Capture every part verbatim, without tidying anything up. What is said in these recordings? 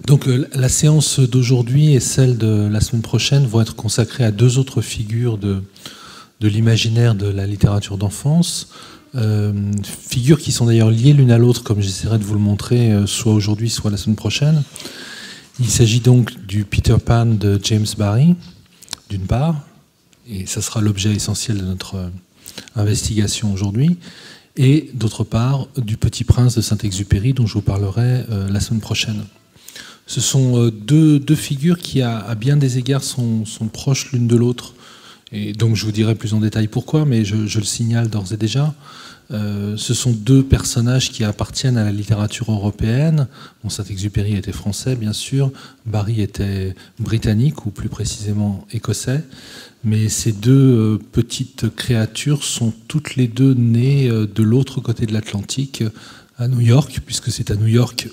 Donc euh, la séance d'aujourd'hui et celle de la semaine prochaine vont être consacrées à deux autres figures de, de l'imaginaire de la littérature d'enfance, euh, figures qui sont d'ailleurs liées l'une à l'autre, comme j'essaierai de vous le montrer, euh, soit aujourd'hui, soit la semaine prochaine. Il s'agit donc du Peter Pan de James Barrie, d'une part, et ça sera l'objet essentiel de notre euh, investigation aujourd'hui, et d'autre part, du Petit Prince de Saint-Exupéry, dont je vous parlerai euh, la semaine prochaine. Ce sont deux, deux figures qui, à, à bien des égards, sont, sont proches l'une de l'autre. Et donc, je vous dirai plus en détail pourquoi, mais je, je le signale d'ores et déjà. Euh, ce sont deux personnages qui appartiennent à la littérature européenne. Bon, Saint-Exupéry était français, bien sûr. Barrie était britannique, ou plus précisément écossais. Mais ces deux euh, petites créatures sont toutes les deux nées euh, de l'autre côté de l'Atlantique, à New York, puisque c'est à New York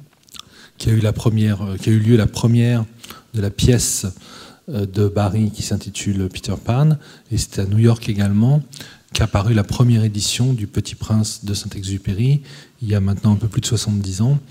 qui a eu la première, qui a eu lieu la première de la pièce de Barrie qui s'intitule Peter Pan, et c'est à New York également qu'a paru la première édition du Petit Prince de Saint-Exupéry, il y a maintenant un peu plus de soixante-dix ans,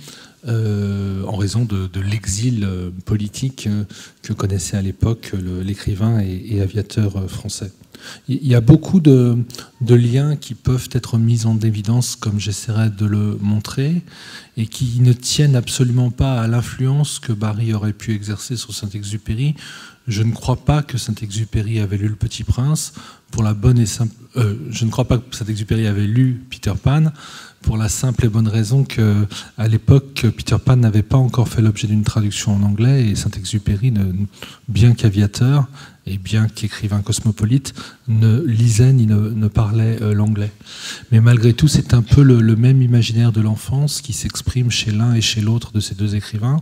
euh, en raison de, de l'exil politique que connaissait à l'époque l'écrivain et, et aviateur français. Il y a beaucoup de, de liens qui peuvent être mis en évidence, comme j'essaierai de le montrer, et qui ne tiennent absolument pas à l'influence que Barrie aurait pu exercer sur Saint-Exupéry. Je ne crois pas que Saint-Exupéry avait lu Le Petit Prince pour la bonne et simple. Euh, je ne crois pas que Saint-Exupéry avait lu Peter Pan pour la simple et bonne raison que, à l'époque, Peter Pan n'avait pas encore fait l'objet d'une traduction en anglais, et Saint-Exupéry, bien qu'aviateur et bien qu'écrivain cosmopolite, ne lisait ni ne, ne parlait euh, l'anglais. Mais malgré tout, c'est un peu le, le même imaginaire de l'enfance qui s'exprime chez l'un et chez l'autre de ces deux écrivains,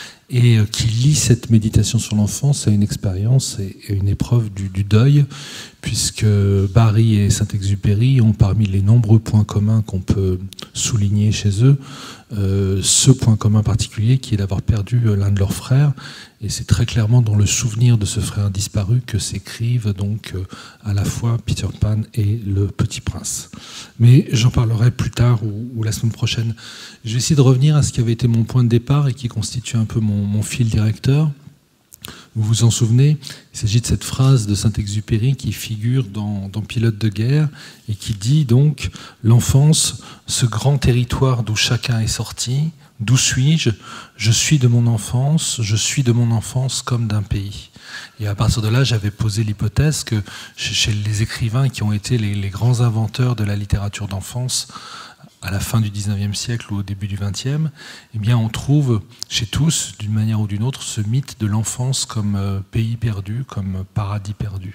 et euh, qui lie cette méditation sur l'enfance à une expérience et, et une épreuve du, du deuil, puisque Barrie et Saint-Exupéry ont, parmi les nombreux points communs qu'on peut souligner chez eux, euh, ce point commun particulier qui est d'avoir perdu l'un de leurs frères. Et c'est très clairement dans le souvenir de ce frère disparu que s'écrivent donc euh, à la fois Peter Pan et le Petit Prince. Mais j'en parlerai plus tard ou, ou la semaine prochaine. Je vais essayer de revenir à ce qui avait été mon point de départ et qui constitue un peu mon, mon fil directeur. Vous vous en souvenez, il s'agit de cette phrase de Saint-Exupéry qui figure dans, dans Pilote de guerre et qui dit donc « L'enfance, ce grand territoire d'où chacun est sorti, d'où suis-je? Je suis de mon enfance, je suis de mon enfance comme d'un pays. » Et à partir de là, j'avais posé l'hypothèse que chez les écrivains qui ont été les, les grands inventeurs de la littérature d'enfance, à la fin du dix-neuvième siècle ou au début du vingtième, eh bien on trouve chez tous, d'une manière ou d'une autre, ce mythe de l'enfance comme euh, pays perdu, comme paradis perdu.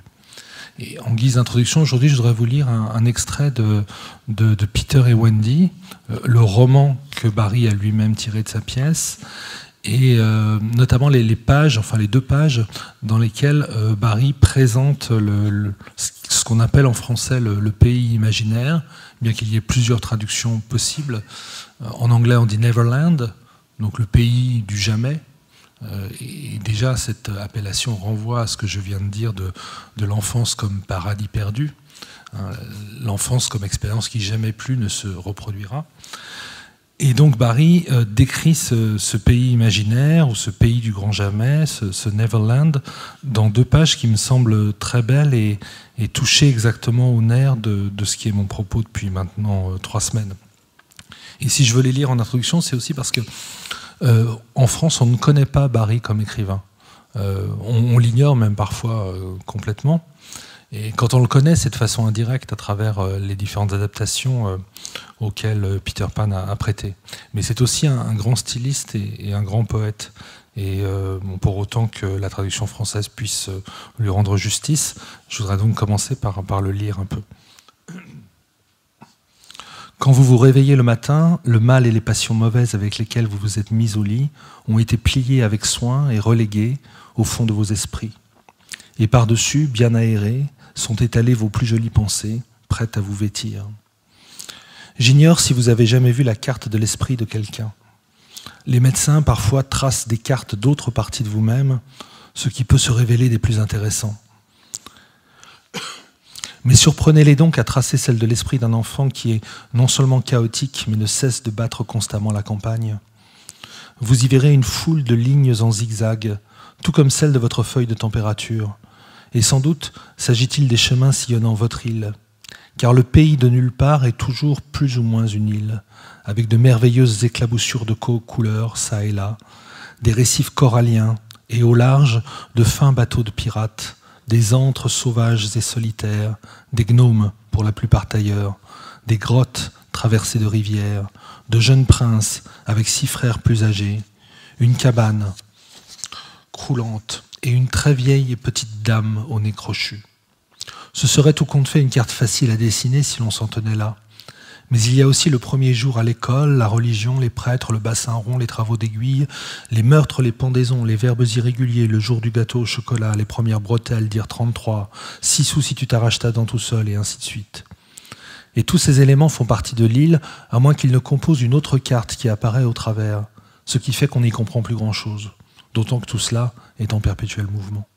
Et en guise d'introduction, aujourd'hui, je voudrais vous lire un, un extrait de, de, de Peter et Wendy, euh, le roman que Barrie a lui-même tiré de sa pièce, et euh, notamment les, les pages, enfin les deux pages, dans lesquelles euh, Barrie présente le, le, ce qu'on appelle en français le, le pays imaginaire, bien qu'il y ait plusieurs traductions possibles. Euh, en anglais, on dit Neverland, donc le pays du jamais. Euh, et déjà, cette appellation renvoie à ce que je viens de dire de, de l'enfance comme paradis perdu, hein, l'enfance comme expérience qui jamais plus ne se reproduira. Et donc Barrie euh, décrit ce, ce pays imaginaire, ou ce pays du grand jamais, ce, ce Neverland, dans deux pages qui me semblent très belles et, et toucher exactement au nerf de, de ce qui est mon propos depuis maintenant euh, trois semaines. Et si je veux les lire en introduction, c'est aussi parce que euh, en France, on ne connaît pas Barrie comme écrivain. Euh, on on l'ignore même parfois euh, complètement. Et quand on le connaît, c'est de façon indirecte à travers euh, les différentes adaptations euh, auxquelles euh, Peter Pan a, a prêté. Mais c'est aussi un, un grand styliste et, et un grand poète. Et euh, bon, pour autant que la traduction française puisse euh, lui rendre justice, je voudrais donc commencer par, par le lire un peu. Quand vous vous réveillez le matin, le mal et les passions mauvaises avec lesquelles vous vous êtes mis au lit ont été pliés avec soin et relégués au fond de vos esprits. Et par-dessus, bien aérés, sont étalées vos plus jolies pensées, prêtes à vous vêtir. J'ignore si vous avez jamais vu la carte de l'esprit de quelqu'un. Les médecins parfois tracent des cartes d'autres parties de vous-même, ce qui peut se révéler des plus intéressants. Mais surprenez-les donc à tracer celle de l'esprit d'un enfant qui est non seulement chaotique, mais ne cesse de battre constamment la campagne. Vous y verrez une foule de lignes en zigzag, tout comme celle de votre feuille de température. Et sans doute s'agit-il des chemins sillonnant votre île. Car le pays de nulle part est toujours plus ou moins une île, avec de merveilleuses éclaboussures de couleurs, çà et là, des récifs coralliens, et au large, de fins bateaux de pirates, des antres sauvages et solitaires, des gnomes, pour la plupart tailleurs, des grottes traversées de rivières, de jeunes princes avec six frères plus âgés, une cabane croulante et une très vieille petite dame au nez crochu. Ce serait tout compte fait une carte facile à dessiner si l'on s'en tenait là. Mais il y a aussi le premier jour à l'école, la religion, les prêtres, le bassin rond, les travaux d'aiguille, les meurtres, les pendaisons, les verbes irréguliers, le jour du gâteau au chocolat, les premières bretelles, dire trente-trois, six sous si tu t'arraches ta dent tout seul, et ainsi de suite. Et tous ces éléments font partie de l'île, à moins qu'ils ne composent une autre carte qui apparaît au travers, ce qui fait qu'on n'y comprend plus grand-chose, d'autant que tout cela est en perpétuel mouvement.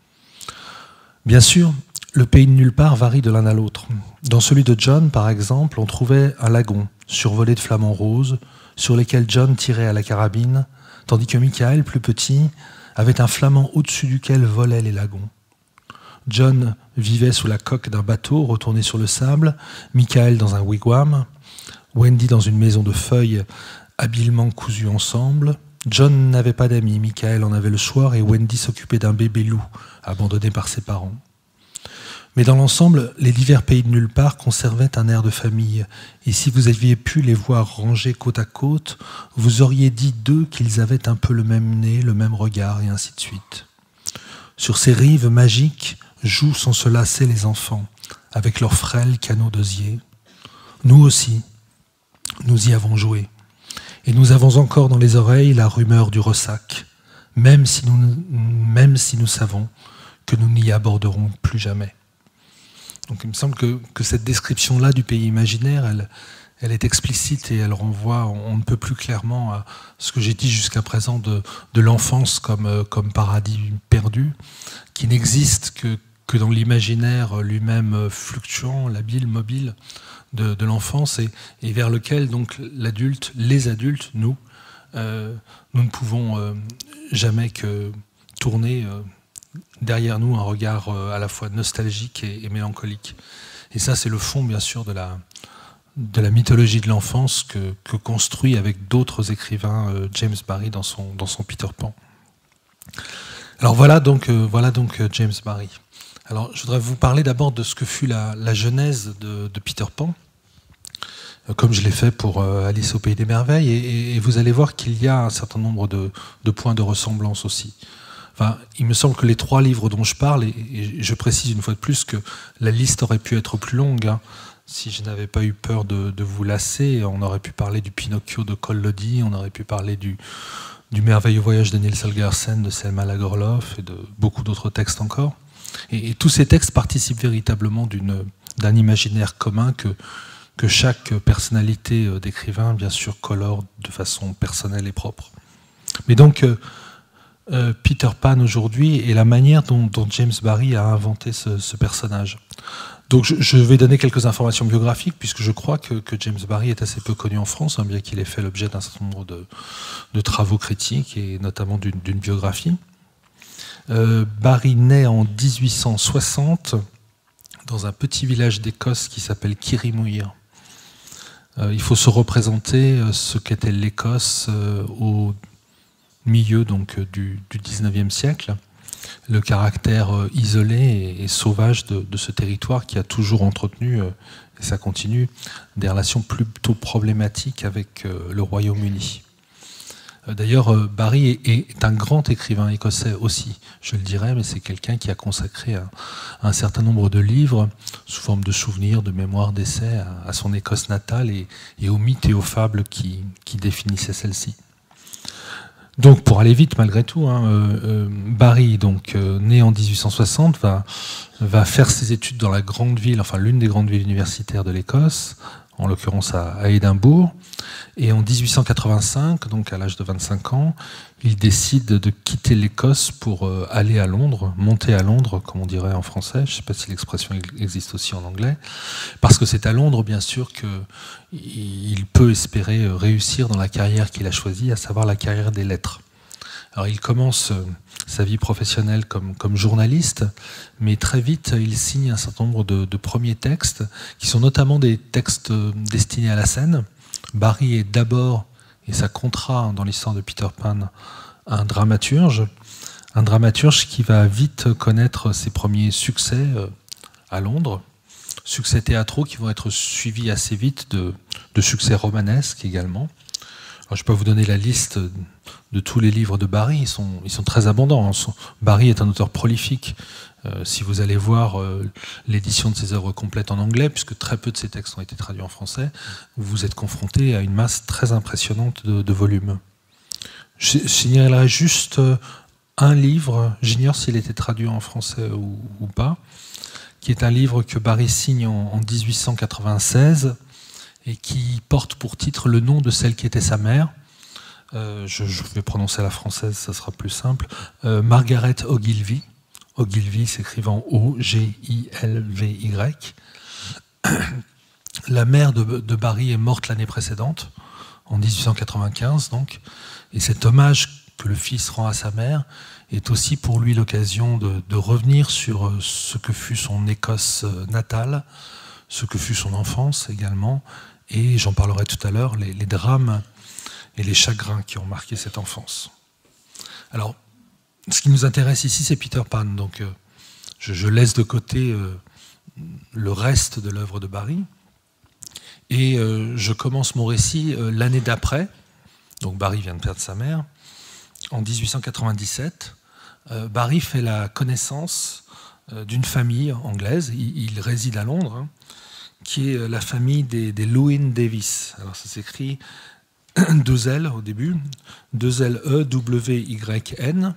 Bien sûr, le pays de nulle part varie de l'un à l'autre. Dans celui de John, par exemple, on trouvait un lagon survolé de flamants roses, sur lesquels John tirait à la carabine, tandis que Michael, plus petit, avait un flamand au-dessus duquel volaient les lagons. John vivait sous la coque d'un bateau retourné sur le sable, Michael dans un wigwam, Wendy dans une maison de feuilles habilement cousues ensemble. John n'avait pas d'amis, Michael en avait le soir et Wendy s'occupait d'un bébé loup abandonné par ses parents. Mais dans l'ensemble, les divers pays de nulle part conservaient un air de famille, et si vous aviez pu les voir rangés côte à côte, vous auriez dit d'eux qu'ils avaient un peu le même nez, le même regard, et ainsi de suite. Sur ces rives magiques jouent sans se lasser les enfants, avec leurs frêles canaux d'osier. Nous aussi, nous y avons joué, et nous avons encore dans les oreilles la rumeur du ressac, même si nous, même si nous savons que nous n'y aborderons plus jamais. Donc il me semble que, que cette description-là du pays imaginaire, elle, elle est explicite et elle renvoie, on ne peut plus clairement à ce que j'ai dit jusqu'à présent de, de l'enfance comme, comme paradis perdu, qui n'existe que, que dans l'imaginaire lui-même fluctuant, labile, mobile de, de l'enfance et, et vers lequel donc l'adulte, les adultes, nous, euh, nous ne pouvons euh, jamais que tourner euh, derrière nous un regard à la fois nostalgique et, et mélancolique. Et ça, c'est le fond, bien sûr, de la, de la mythologie de l'enfance que, que construit avec d'autres écrivains euh, James Barrie dans son, dans son Peter Pan. Alors voilà donc, euh, voilà donc euh, James Barrie. Alors, je voudrais vous parler d'abord de ce que fut la, la genèse de, de Peter Pan, euh, comme je l'ai fait pour euh, Alice au Pays des Merveilles, et, et, et vous allez voir qu'il y a un certain nombre de, de points de ressemblance aussi. Enfin, il me semble que les trois livres dont je parle, et, et je précise une fois de plus que la liste aurait pu être plus longue, hein, si je n'avais pas eu peur de, de vous lasser, on aurait pu parler du Pinocchio de Collodi, on aurait pu parler du, du merveilleux voyage de Niels Holgersen, de Selma Lagerlöf et de beaucoup d'autres textes encore. Et, et tous ces textes participent véritablement d'une, d'un imaginaire commun que, que chaque personnalité d'écrivain, bien sûr, colore de façon personnelle et propre. Mais donc, euh, Euh, Peter Pan aujourd'hui et la manière dont, dont James Barrie a inventé ce, ce personnage. Donc je, je vais donner quelques informations biographiques puisque je crois que, que James Barrie est assez peu connu en France, hein, bien qu'il ait fait l'objet d'un certain nombre de, de travaux critiques et notamment d'une, d'une biographie. Euh, Barrie naît en dix-huit cent soixante dans un petit village d'Écosse qui s'appelle Kirrimuir. Euh, il faut se représenter ce qu'était l'Écosse euh, au milieu donc, du, du dix-neuvième siècle, le caractère euh, isolé et, et sauvage de, de ce territoire qui a toujours entretenu, euh, et ça continue, des relations plutôt problématiques avec euh, le Royaume-Uni. Euh, D'ailleurs, euh, Barrie est, est un grand écrivain écossais aussi, je le dirais, mais c'est quelqu'un qui a consacré un, un certain nombre de livres sous forme de souvenirs, de mémoires, d'essais à, à son Écosse natale et, et aux mythes et aux fables qui, qui définissaient celle-ci. Donc, pour aller vite, malgré tout, hein, euh, euh, Barrie, donc, euh, né en dix-huit cent soixante, va, va faire ses études dans la grande ville, enfin l'une des grandes villes universitaires de l'Écosse, en l'occurrence à, à Édimbourg. Et en dix-huit cent quatre-vingt-cinq, donc à l'âge de vingt-cinq ans, il décide de quitter l'Écosse pour euh, aller à Londres, monter à Londres, comme on dirait en français. Je ne sais pas si l'expression existe aussi en anglais. Parce que c'est à Londres, bien sûr, qu'il peut espérer réussir dans la carrière qu'il a choisie, à savoir la carrière des lettres. Alors il commence sa vie professionnelle comme, comme journaliste, mais très vite il signe un certain nombre de, de premiers textes, qui sont notamment des textes destinés à la scène. Barrie est d'abord, et ça comptera dans l'histoire de Peter Pan, un dramaturge, un dramaturge qui va vite connaître ses premiers succès à Londres, succès théâtraux qui vont être suivis assez vite de, de succès romanesques également. Alors, je peux vous donner la liste de tous les livres de Barrie, ils sont, ils sont très abondants. Barrie est un auteur prolifique. Euh, si vous allez voir euh, l'édition de ses œuvres complètes en anglais, puisque très peu de ses textes ont été traduits en français, vous êtes confronté à une masse très impressionnante de, de volumes. Je, je signalerai juste un livre, j'ignore s'il a été traduit en français ou, ou pas, qui est un livre que Barrie signe en, en dix-huit cent quatre-vingt-seize, et qui porte pour titre le nom de celle qui était sa mère. Euh, je, je vais prononcer à la française, ça sera plus simple. Euh, Margaret Ogilvy. Ogilvy s'écrivant O G I L V Y. La mère de, de Barrie est morte l'année précédente, en dix-huit cent quatre-vingt-quinze donc. Et cet hommage que le fils rend à sa mère est aussi pour lui l'occasion de, de revenir sur ce que fut son Écosse natale, ce que fut son enfance également, et j'en parlerai tout à l'heure, les, les drames et les chagrins qui ont marqué cette enfance. Alors, ce qui nous intéresse ici, c'est Peter Pan, donc euh, je, je laisse de côté euh, le reste de l'œuvre de Barrie, et euh, je commence mon récit euh, l'année d'après, donc Barrie vient de perdre sa mère, en dix-huit cent quatre-vingt-dix-sept, euh, Barrie fait la connaissance euh, d'une famille anglaise, il, il réside à Londres, hein, qui est la famille des, des Lewin Davis. Alors ça s'écrit deux L au début, deux L E W Y N,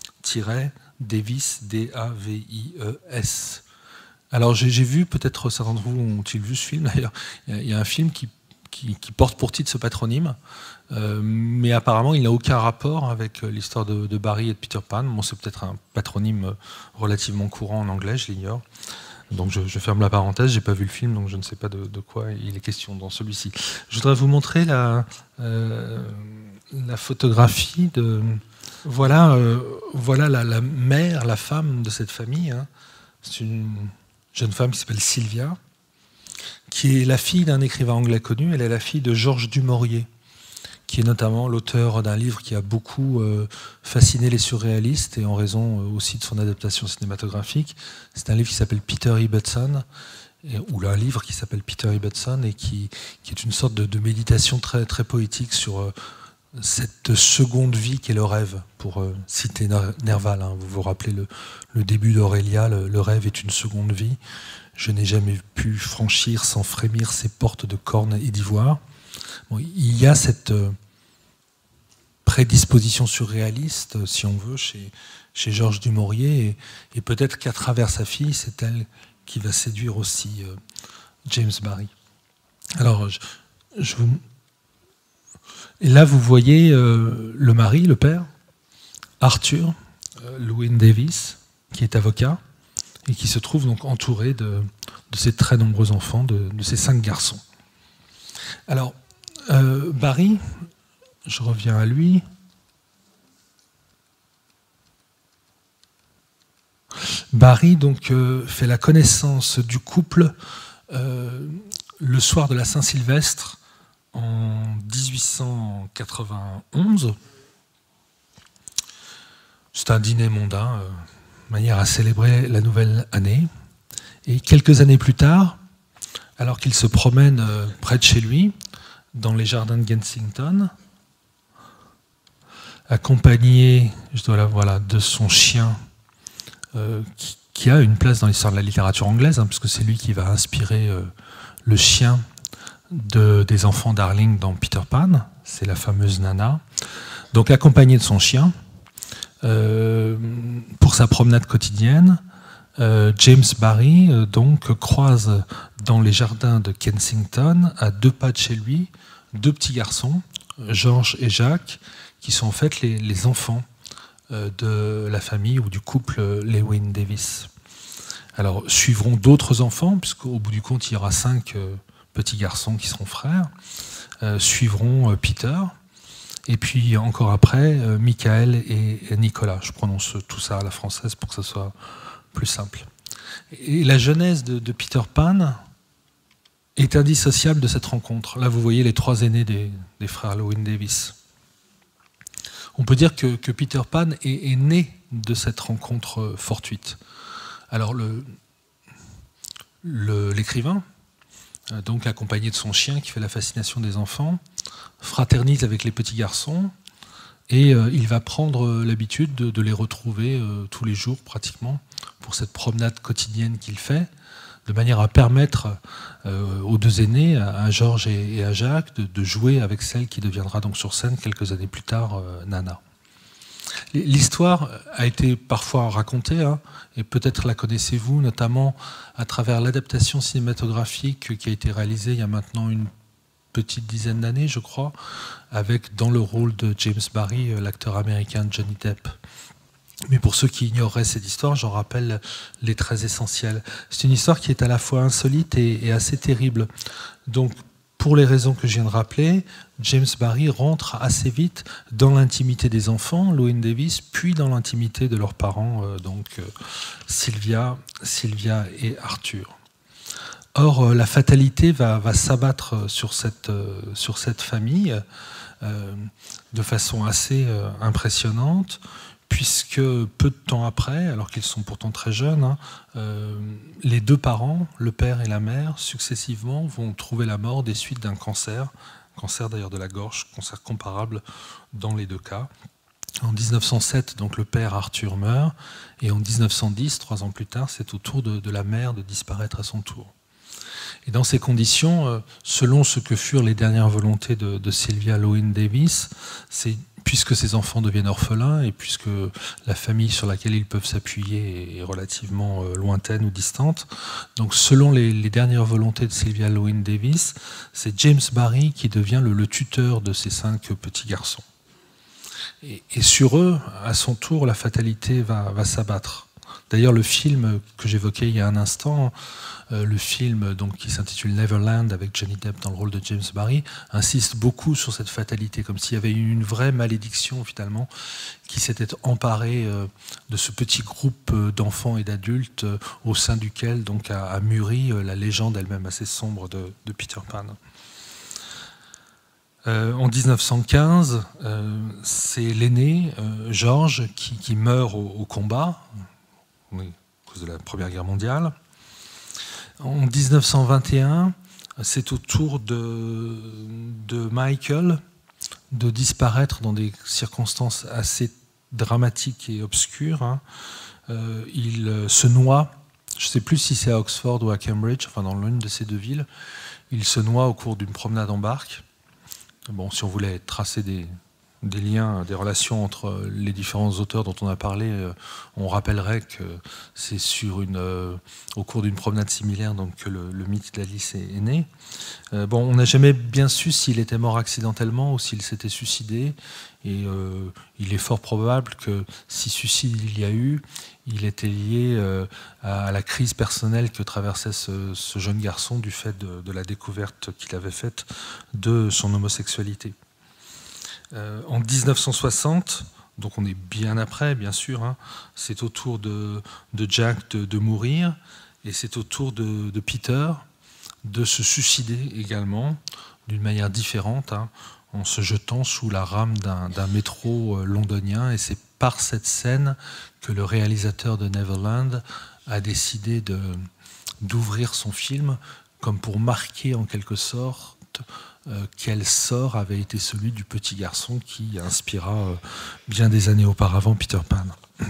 Davis, D A V I E S. Alors j'ai vu, peut-être certains d'entre vous ont-ils vu ce film d'ailleurs, il y a un film qui, qui, qui porte pour titre ce patronyme, euh, mais apparemment il n'a aucun rapport avec l'histoire de, de Barrie et de Peter Pan. Bon, c'est peut-être un patronyme relativement courant en anglais, je l'ignore. Donc je, je ferme la parenthèse, j'ai pas vu le film, donc je ne sais pas de, de quoi il est question dans celui-ci. Je voudrais vous montrer la, euh, la photographie de... Voilà, euh, voilà la, la mère, la femme de cette famille. Hein. C'est une jeune femme qui s'appelle Sylvia, qui est la fille d'un écrivain anglais connu. Elle est la fille de Georges du Maurier, qui est notamment l'auteur d'un livre qui a beaucoup euh, fasciné les surréalistes, et en raison euh, aussi de son adaptation cinématographique. C'est un livre qui s'appelle Peter Ibbotson, et, ou un livre qui s'appelle Peter Ibbotson, et qui, qui est une sorte de, de méditation très, très poétique sur euh, cette seconde vie qu'est le rêve, pour euh, citer Nerval. Hein. Vous vous rappelez le, le début d'Aurélia, le, le rêve est une seconde vie. Je n'ai jamais pu franchir sans frémir ces portes de corne et d'ivoire. Bon, il y a cette euh, prédisposition surréaliste, si on veut, chez, chez Georges du Maurier, et, et peut-être qu'à travers sa fille, c'est elle qui va séduire aussi euh, James Barrie. Alors, je, je vous... Et là, vous voyez euh, le mari, le père, Arthur euh, Lewin Davis, qui est avocat, et qui se trouve donc entouré de, de ses très nombreux enfants, de, de ses cinq garçons. Alors, Euh, Barrie, je reviens à lui. Barrie donc euh, fait la connaissance du couple euh, le soir de la Saint-Sylvestre en dix-huit cent quatre-vingt-onze. C'est un dîner mondain, euh, manière à célébrer la nouvelle année. Et quelques années plus tard, alors qu'il se promène euh, près de chez lui, dans les jardins de Kensington, accompagné, je dois la, voilà, de son chien, euh, qui, qui a une place dans l'histoire de la littérature anglaise, hein, puisque c'est lui qui va inspirer euh, le chien de, des enfants Darling dans Peter Pan, c'est la fameuse Nana. Donc accompagné de son chien, euh, pour sa promenade quotidienne, euh, James Barrie euh, donc croise dans les jardins de Kensington, à deux pas de chez lui, deux petits garçons, George et Jacques, qui sont en fait les, les enfants euh, de la famille ou du couple Lewin Davis. Alors suivront d'autres enfants, puisqu'au bout du compte il y aura cinq euh, petits garçons qui seront frères, euh, suivront euh, Peter, et puis encore après, euh, Michael et, et Nicolas. Je prononce tout ça à la française pour que ce soit plus simple. Et la genèse de, de Peter Pan est indissociable de cette rencontre. Là, vous voyez les trois aînés des, des frères Lewin Davis. On peut dire que, que Peter Pan est, est né de cette rencontre fortuite. Alors, le, le, l'écrivain, donc accompagné de son chien qui fait la fascination des enfants, fraternise avec les petits garçons et euh, il va prendre l'habitude de, de les retrouver euh, tous les jours pratiquement pour cette promenade quotidienne qu'il fait, de manière à permettre euh, aux deux aînés, à Georges et, et à Jacques, de, de jouer avec celle qui deviendra donc sur scène quelques années plus tard, euh, Nana. L'histoire a été parfois racontée, hein, et peut-être la connaissez-vous, notamment à travers l'adaptation cinématographique qui a été réalisée il y a maintenant une petite dizaine d'années, je crois, avec dans le rôle de James Barrie, l'acteur américain Johnny Depp. Mais pour ceux qui ignoreraient cette histoire, j'en rappelle les traits essentiels. C'est une histoire qui est à la fois insolite et, et assez terrible. Donc, pour les raisons que je viens de rappeler, James Barrie rentre assez vite dans l'intimité des enfants, Lewin Davis, puis dans l'intimité de leurs parents, euh, donc euh, Sylvia, Sylvia et Arthur. Or, euh, la fatalité va, va s'abattre sur cette, euh, sur cette famille euh, de façon assez euh, impressionnante, puisque peu de temps après, alors qu'ils sont pourtant très jeunes, hein, euh, les deux parents, le père et la mère, successivement vont trouver la mort des suites d'un cancer, cancer d'ailleurs de la gorge, cancer comparable dans les deux cas. En mille neuf cent sept, donc, le père Arthur meurt, et en mille neuf cent dix, trois ans plus tard, c'est au tour de, de la mère de disparaître à son tour. Et dans ces conditions, selon ce que furent les dernières volontés de, de Sylvia Lewin Davis, c'est puisque ces enfants deviennent orphelins et puisque la famille sur laquelle ils peuvent s'appuyer est relativement lointaine ou distante, donc selon les, les dernières volontés de Sylvia Lewin Davis, c'est James Barrie qui devient le, le tuteur de ces cinq petits garçons. Et, et sur eux, à son tour, la fatalité va, va s'abattre. D'ailleurs, le film que j'évoquais il y a un instant, euh, le film donc, qui s'intitule Neverland avec Johnny Depp dans le rôle de James Barrie, insiste beaucoup sur cette fatalité, comme s'il y avait eu une vraie malédiction finalement qui s'était emparée euh, de ce petit groupe d'enfants et d'adultes euh, au sein duquel donc, a, a mûri euh, la légende elle-même assez sombre de, de Peter Pan. Euh, en mille neuf cent quinze, euh, c'est l'aîné, euh, Georges, qui, qui meurt au, au combat, à cause de la Première Guerre mondiale. En mille neuf cent vingt et un, c'est au tour de, de Michael de disparaître dans des circonstances assez dramatiques et obscures. Hein. Euh, il se noie, je ne sais plus si c'est à Oxford ou à Cambridge, enfin dans l'une de ces deux villes, il se noie au cours d'une promenade en barque. Bon, si on voulait tracer des, des liens, des relations entre les différents auteurs dont on a parlé, euh, on rappellerait que c'est sur une, euh, au cours d'une promenade similaire donc, que le, le mythe d'Alice est, est né. Euh, bon, on n'a jamais bien su s'il était mort accidentellement ou s'il s'était suicidé. Et euh, il est fort probable que si suicide il y a eu, il était lié euh, à la crise personnelle que traversait ce, ce jeune garçon du fait de, de la découverte qu'il avait faite de son homosexualité. Euh, en mille neuf cent soixante, donc on est bien après, bien sûr, hein, c'est au tour de, de Jack de, de mourir, et c'est au tour de, de Peter de se suicider également, d'une manière différente, hein, en se jetant sous la rame d'un d'un métro londonien. Et c'est par cette scène que le réalisateur de Neverland a décidé de, d'ouvrir son film comme pour marquer en quelque sorte euh, quel sort avait été celui du petit garçon qui inspira euh, bien des années auparavant Peter Pan.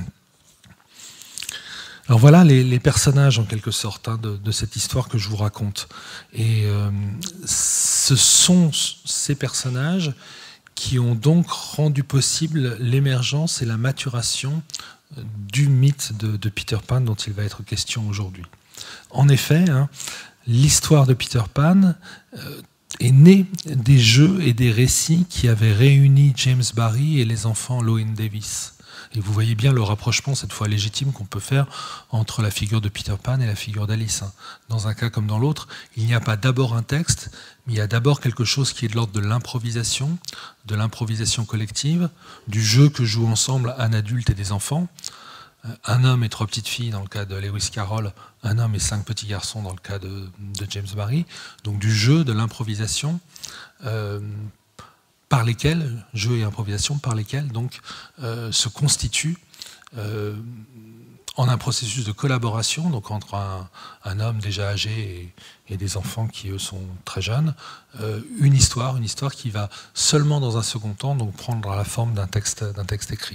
Alors voilà les, les personnages en quelque sorte hein, de, de cette histoire que je vous raconte. Et euh, ce sont ces personnages qui ont donc rendu possible l'émergence et la maturation du mythe de, de Peter Pan dont il va être question aujourd'hui. En effet, hein, l'histoire de Peter Pan euh, est née des jeux et des récits qui avaient réuni James Barrie et les enfants Llewyn Davis. Et vous voyez bien le rapprochement, cette fois légitime, qu'on peut faire entre la figure de Peter Pan et la figure d'Alice. Dans un cas comme dans l'autre, il n'y a pas d'abord un texte, mais il y a d'abord quelque chose qui est de l'ordre de l'improvisation, de l'improvisation collective, du jeu que jouent ensemble un adulte et des enfants, un homme et trois petites filles dans le cas de Lewis Carroll, un homme et cinq petits garçons dans le cas de, de James Barrie, donc du jeu, de l'improvisation, euh, par lesquels, jeu et improvisation, par lesquels donc euh, se constitue euh, en un processus de collaboration, donc entre un, un homme déjà âgé et, et des enfants qui eux sont très jeunes, euh, une histoire, une histoire qui va seulement dans un second temps donc prendre la forme d'un texte, d'un texte écrit.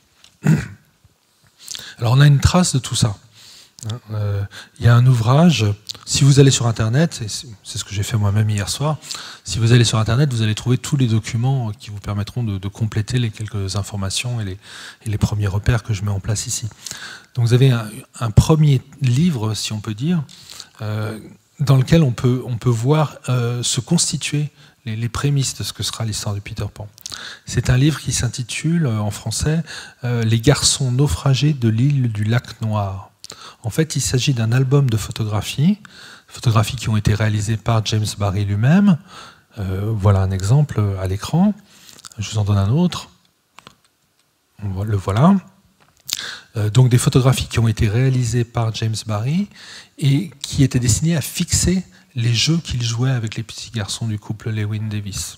Alors on a une trace de tout ça. Euh, il y a un ouvrage, si vous allez sur Internet, et c'est ce que j'ai fait moi-même hier soir, si vous allez sur Internet, vous allez trouver tous les documents qui vous permettront de, de compléter les quelques informations et les, et les premiers repères que je mets en place ici. Donc vous avez un, un premier livre, si on peut dire, euh, dans lequel on peut, on peut voir euh, se constituer les, les prémices de ce que sera l'histoire de Peter Pan. C'est un livre qui s'intitule, en français, euh, « Les garçons naufragés de l'île du lac Noir ». En fait, il s'agit d'un album de photographies, photographies qui ont été réalisées par James Barrie lui-même. Euh, voilà un exemple à l'écran. Je vous en donne un autre. Le voilà. Euh, donc des photographies qui ont été réalisées par James Barrie et qui étaient destinées à fixer les jeux qu'il jouait avec les petits garçons du couple Llewyn Davis.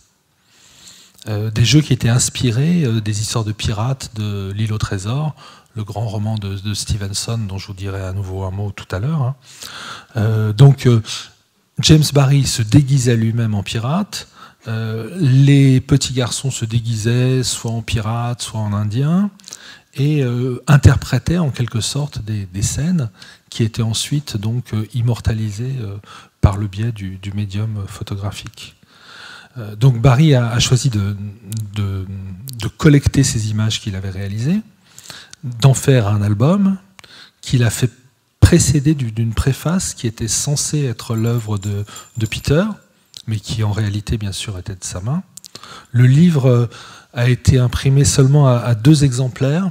Euh, des jeux qui étaient inspirés euh, des histoires de pirates de l'île au trésor, le grand roman de, de Stevenson, dont je vous dirai à nouveau un mot tout à l'heure. Hein. Euh, donc, euh, James Barrie se déguisait lui-même en pirate. Euh, les petits garçons se déguisaient soit en pirates, soit en indiens, et euh, interprétaient en quelque sorte des, des scènes qui étaient ensuite donc euh, immortalisées euh, par le biais du, du médium photographique. Euh, donc, Barrie a, a choisi de, de, de collecter ces images qu'il avait réalisées, d'en faire un album qu'il a fait précéder d'une préface qui était censée être l'œuvre de, de Peter, mais qui en réalité, bien sûr, était de sa main. Le livre a été imprimé seulement à, à deux exemplaires,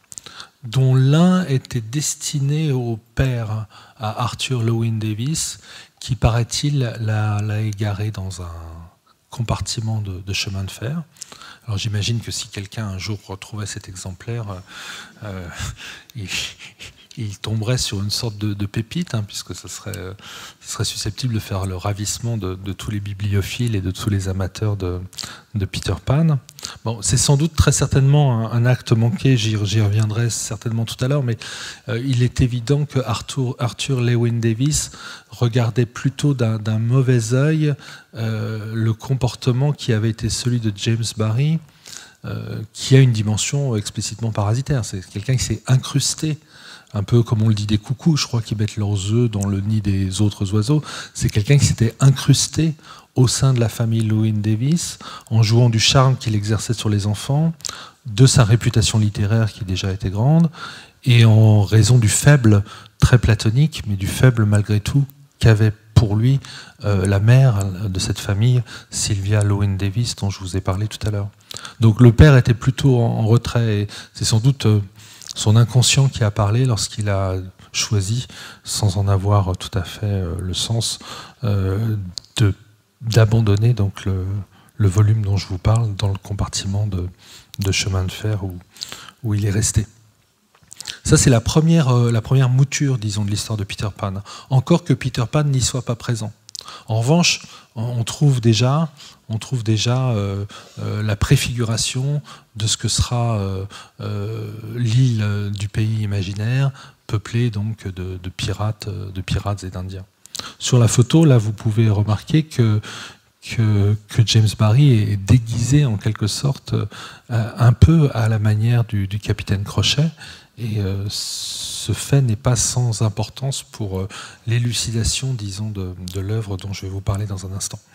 dont l'un était destiné au père, à Arthur Llewyn Davis, qui, paraît-il, l'a égaré dans un compartiment de, de chemin de fer. Alors j'imagine que si quelqu'un un jour retrouvait cet exemplaire, euh, il, il tomberait sur une sorte de, de pépite, hein, puisque ce serait, ce serait susceptible de faire le ravissement de, de tous les bibliophiles et de tous les amateurs de, de Peter Pan. Bon, c'est sans doute très certainement un, un acte manqué, j'y reviendrai certainement tout à l'heure, mais euh, il est évident que Arthur, Arthur Llewyn Davis regardait plutôt d'un mauvais œil euh, le comportement qui avait été celui de James Barrie, euh, qui a une dimension explicitement parasitaire. C'est quelqu'un qui s'est incrusté, un peu comme on le dit des coucous, je crois, qui mettent leurs œufs dans le nid des autres oiseaux. C'est quelqu'un qui s'était incrusté au sein de la famille Llewyn Davis, en jouant du charme qu'il exerçait sur les enfants, de sa réputation littéraire qui déjà était grande, et en raison du faible, très platonique, mais du faible malgré tout, qu'avait pour lui euh, la mère de cette famille, Sylvia Llewyn Davis, dont je vous ai parlé tout à l'heure. Donc le père était plutôt en, en retrait, et c'est sans doute euh, son inconscient qui a parlé lorsqu'il a choisi, sans en avoir tout à fait euh, le sens, euh, de d'abandonner donc le, le volume dont je vous parle dans le compartiment de, de chemin de fer où, où il est resté. Ça, c'est la première, euh, la première mouture, disons, de l'histoire de Peter Pan. Encore que Peter Pan n'y soit pas présent. En revanche, on trouve déjà, on trouve déjà euh, euh, la préfiguration de ce que sera euh, euh, l'île du pays imaginaire, peuplée donc de, de pirates, de pirates et d'Indiens. Sur la photo, là, vous pouvez remarquer que, que, que James Barrie est déguisé en quelque sorte euh, un peu à la manière du, du capitaine Crochet, et euh, ce fait n'est pas sans importance pour euh, l'élucidation, disons, de, de l'œuvre dont je vais vous parler dans un instant.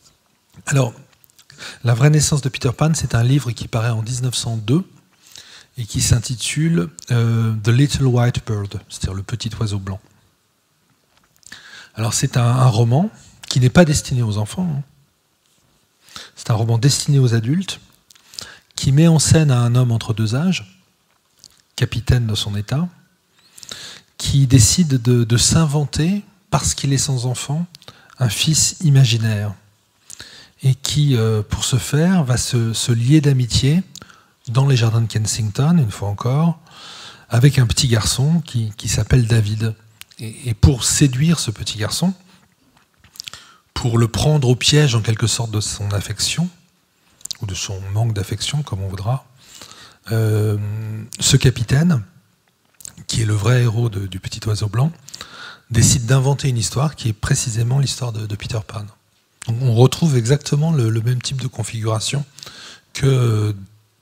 Alors, La vraie naissance de Peter Pan, c'est un livre qui paraît en mille neuf cent deux et qui s'intitule euh, The Little White Bird, c'est-à-dire le petit oiseau blanc. Alors c'est un, un roman qui n'est pas destiné aux enfants, hein. C'est un roman destiné aux adultes, qui met en scène un homme entre deux âges, capitaine de son état, qui décide de, de s'inventer, parce qu'il est sans enfant, un fils imaginaire, et qui, euh, pour ce faire, va se, se lier d'amitié dans les jardins de Kensington, une fois encore, avec un petit garçon qui, qui s'appelle David. Et, et pour séduire ce petit garçon, pour le prendre au piège en quelque sorte de son affection, ou de son manque d'affection, comme on voudra, euh, ce capitaine, qui est le vrai héros de, du petit oiseau blanc, décide d'inventer une histoire qui est précisément l'histoire de, de Peter Pan. Donc on retrouve exactement le, le même type de configuration que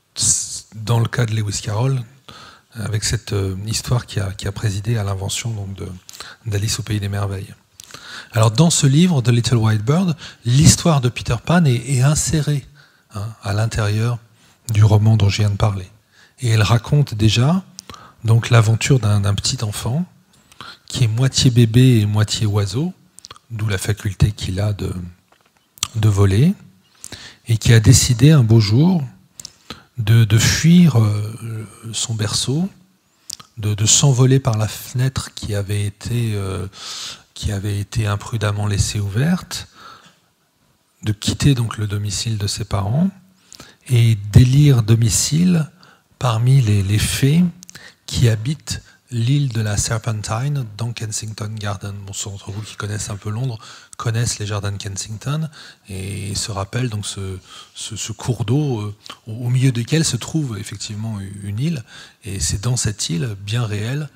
dans le cas de Lewis Carroll, avec cette euh, histoire qui a, qui a présidé à l'invention donc, de, d'Alice au Pays des Merveilles. Alors dans ce livre, The Little White Bird, l'histoire de Peter Pan est, est insérée hein, à l'intérieur du roman dont je viens de parler. Et elle raconte déjà donc l'aventure d'un, d'un petit enfant qui est moitié bébé et moitié oiseau, d'où la faculté qu'il a de, de voler, et qui a décidé un beau jour de, de fuir euh, son berceau, de, de s'envoler par la fenêtre qui avait été... Euh, qui avait été imprudemment laissée ouverte, de quitter donc le domicile de ses parents et d'élire domicile parmi les, les fées qui habitent l'île de la Serpentine dans Kensington Garden. Bon, ceux d'entre vous qui connaissent un peu Londres connaissent les jardins de Kensington et se rappellent donc ce, ce, ce cours d'eau euh, au milieu duquel se trouve effectivement une île, et c'est dans cette île bien réelle